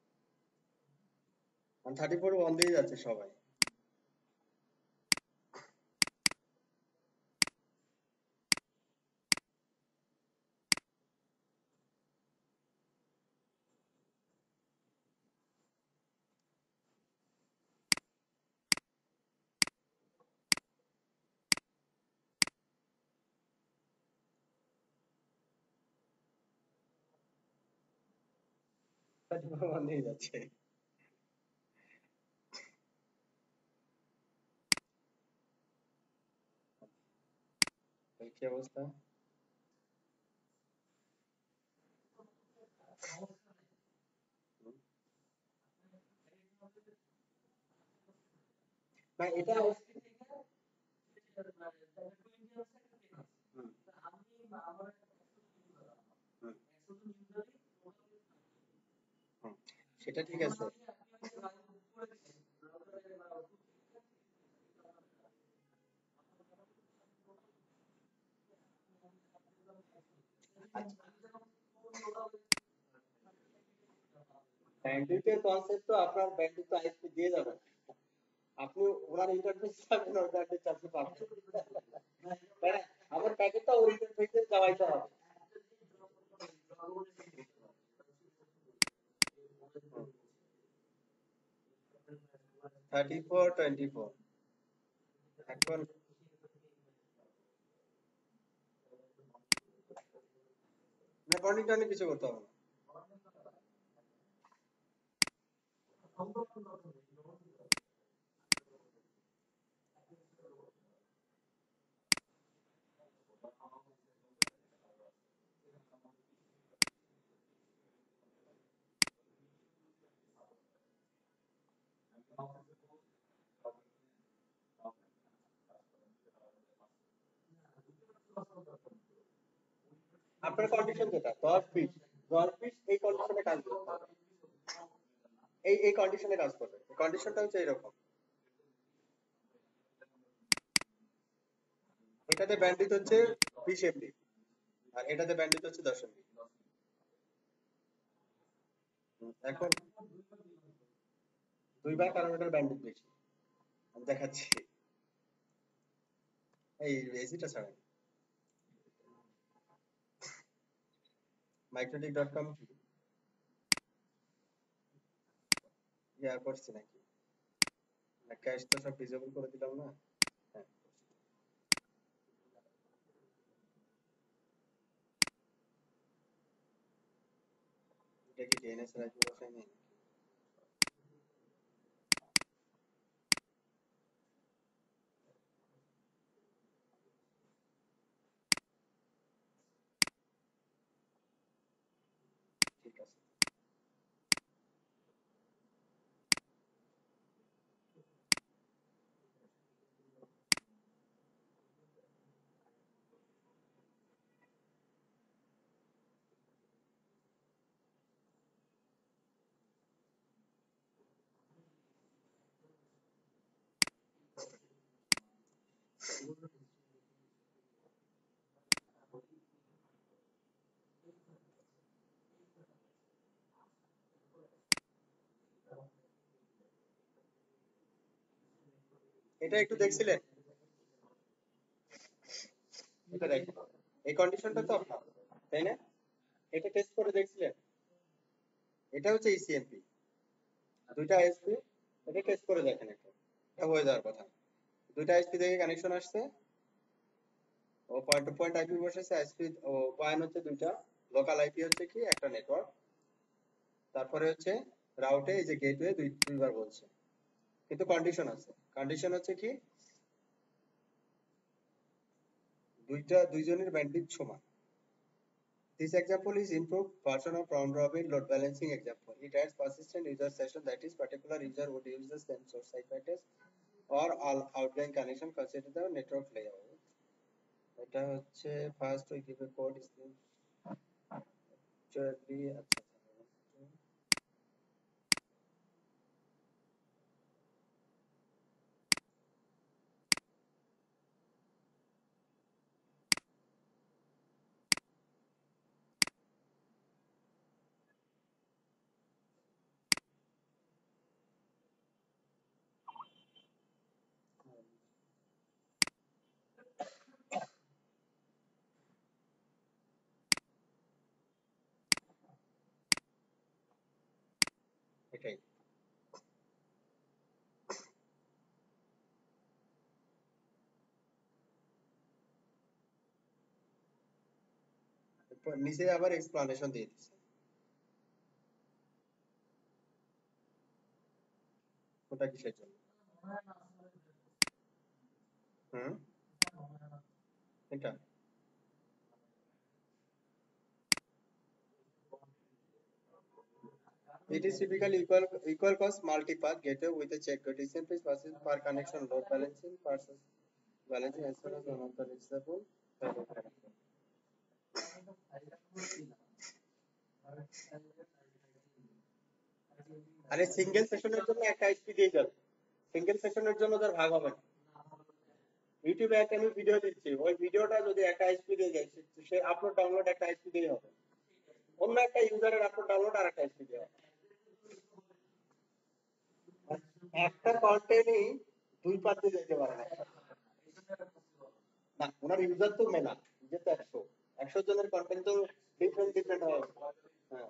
34 1 দিয়ে যাচ্ছে সবাই। 34 1 দিয়ে যাচ্ছে। কি অবস্থা? না এটা হুম, হুম, হুম, সেটা ঠিক আছে। ব্যান্ডউইথের কনসেপ্ট তো আপনার ব্যান্ডউইথ তো আইএসপি দিয়ে যাবেন। আপনি ওনার ইন্টারফেস যাবেন, ওর ব্যান্ডউইথ চার্জ পাবেন। তাই না? আমার প্যাকেটটা ওর ইন্টারফেসে যাওয়াইতে হবে। 34 24 এখন না, কর্নিং টর্নিং কিছু করতে হবে না। আপনার কন্ডিশন যেটা 10 পিস এই কন্ডিশনে কাজ করতে হবে। এই কন্ডিশনে কাজ করবে। কন্ডিশনটা হচ্ছে এরকম, এটাতে ব্যান্ডউইথ হচ্ছে 20 এমবি আর এটাতে ব্যান্ডউইথ হচ্ছে 10 এমবি। এখন দুইবার, কারণ এটার ব্যান্ডউইথ বেশি। আমি দেখাচ্ছি, এই এসিটা ছাড়েন। microtik.com ইয়া করছি নাকি? না, ক্যাশ তো সব ডিসেবল করে দিলাম না। হ্যাঁ, এটা কি ডিএনএস এর আইপি বসাইনি? ঠিক আছে। এটা একটু দেখছিলেন? এটা দেখেন, এই কন্ডিশনটা তো আপনার, তাই না? এটা টেস্ট করে দেখছিলেন? এটা হচ্ছে ইসিএমপি, দুইটা আইএসপি। এটা টেস্ট করে দেখেন একটু, এটা হয়ে যাওয়ার কথা। দুইটা আইএসপি থেকে কানেকশন আসছে, ও পয়েন্ট টু পয়েন্ট আইপি বসেছে। আইএসপি ও পয়েন্ট হচ্ছে দুইটা, লোকাল আইপি হচ্ছে কি একটা নেটওয়ার্ক, তারপরে হচ্ছে রাউটে এই যে গেটওয়ে দুইবার বলছে, কিন্তু কন্ডিশন আছে। কন্ডিশন হচ্ছে কি দুইজনের ব্যান্ডউইথ সমান। This example is improved version of round robin load balancing example. It adds persistent user session, that is particular user would use the same source IP address or all outgoing connection consider the network layout. এটা হচ্ছে first we give a code is actually আচ্ছা এটাই। নিচে আবার explanation দিয়ে দিচ্ছে। ওটা কিসের জন্য? হুম, এটা it is typically equal cost multi-path gateway with a check gateway. Simple process per connection load balancing versus balancing as far as one of the reachable. আরে সিঙ্গেল সেশনের জন্য একটা আইপি দিয়ে যাবে, সিঙ্গেল সেশনের জন্য তার ভাগ হবে না। ইউটিউবে একটা আমি ভিডিও দিচ্ছি, ওই ভিডিওটা যদি একটা আইপি দিয়ে যায়, সে আপলোড ডাউনলোড একটা আইপি দিয়ে হবে, অন্য একটা ইউজারের আপলোড ডাউনলোড আর একটা আইপি দিয়ে হবে। একটা কন্টেন্টই দুই পার্টি যেতে পারে না। না, ওনার ইউজার তো মেলা, ইউজার তো 100, 100 জনের কন্টেন্ট তো ডিফারেন্ট ডিফারেন্ট হবে। হ্যাঁ,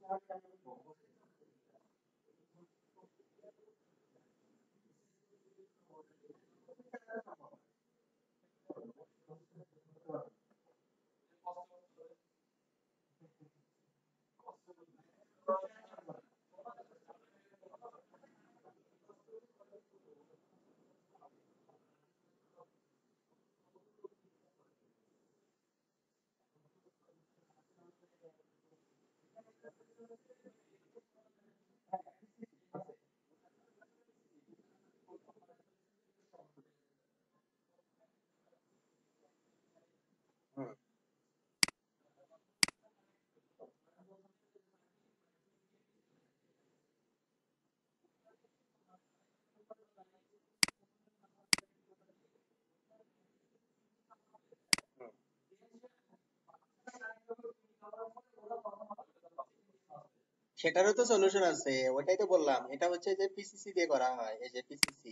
হুম, হুম। সেটারও তো সলিউশন আছে, ওটাই তো বললাম, এটা হচ্ছে যে পিসিসি দিয়ে করা হয়, এই যে পিসিসি,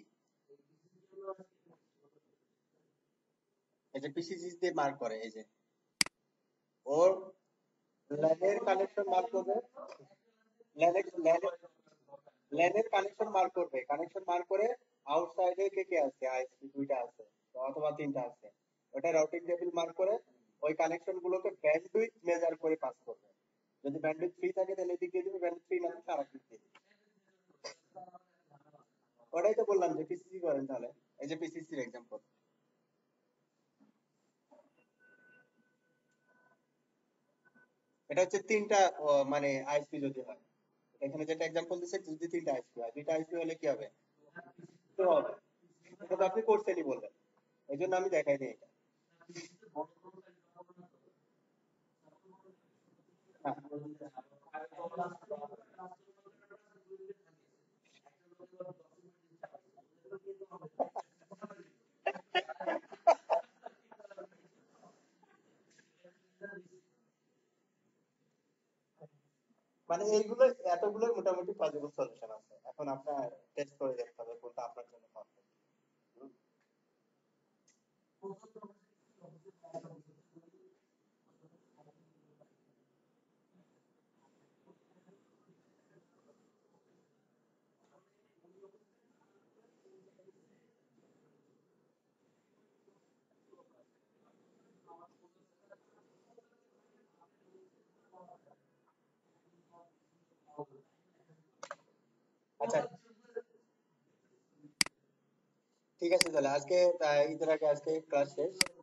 এই যে পিসিসি দিয়ে মার্ক করে, এই যে ওর ল্যানের কানেকশন মার্ক করবে, ল্যানের ল্যানের ল্যানের কানেকশন মার্ক করবে, কানেকশন মার্ক করে আউটসাইডে কে কে আছে, আইএসপি দুইটা আছে অথবা তিনটা আছে, ওটা রাউটিং টেবিল মার্ক করে ওই কানেকশন গুলোকে ব্যান্ডউইথ মেজার করে পাস করবে। যদি ব্যান্ডউইথ ফ্রি থাকে তাহলে এদিক দিয়ে দিবে, ব্যান্ডউইথ ফ্রি না থাকে আরেক দিক দিয়ে দিবে। ওটাই তো বললাম যে পিসিসি করেন তাহলে, এই যে পিসিসির এক্সাম্পল। এটা হচ্ছে তিনটা মানে আইএসপি যদি হয়, এখানে যেটা এক্সাম্পল দিচ্ছে যদি তিনটা আইএসপি হয়, দুইটা আইএসপি হলে কি হবে? তো হবে, এটা তো আপনি করছেনই বললেন, এই জন্য আমি দেখাই দিই এটা। হ্যাঁ, মানে এইগুলো এতগুলো মোটামুটি পসিবল সলিউশন আছে, এখন আপনার টেস্ট করে দেখতে হবে কোনটা আপনার জন্য পারফেক্ট। আচ্ছা, ঠিক আছে তাহলে আজকে ঈদের আগে আজকে ক্লাস শেষ,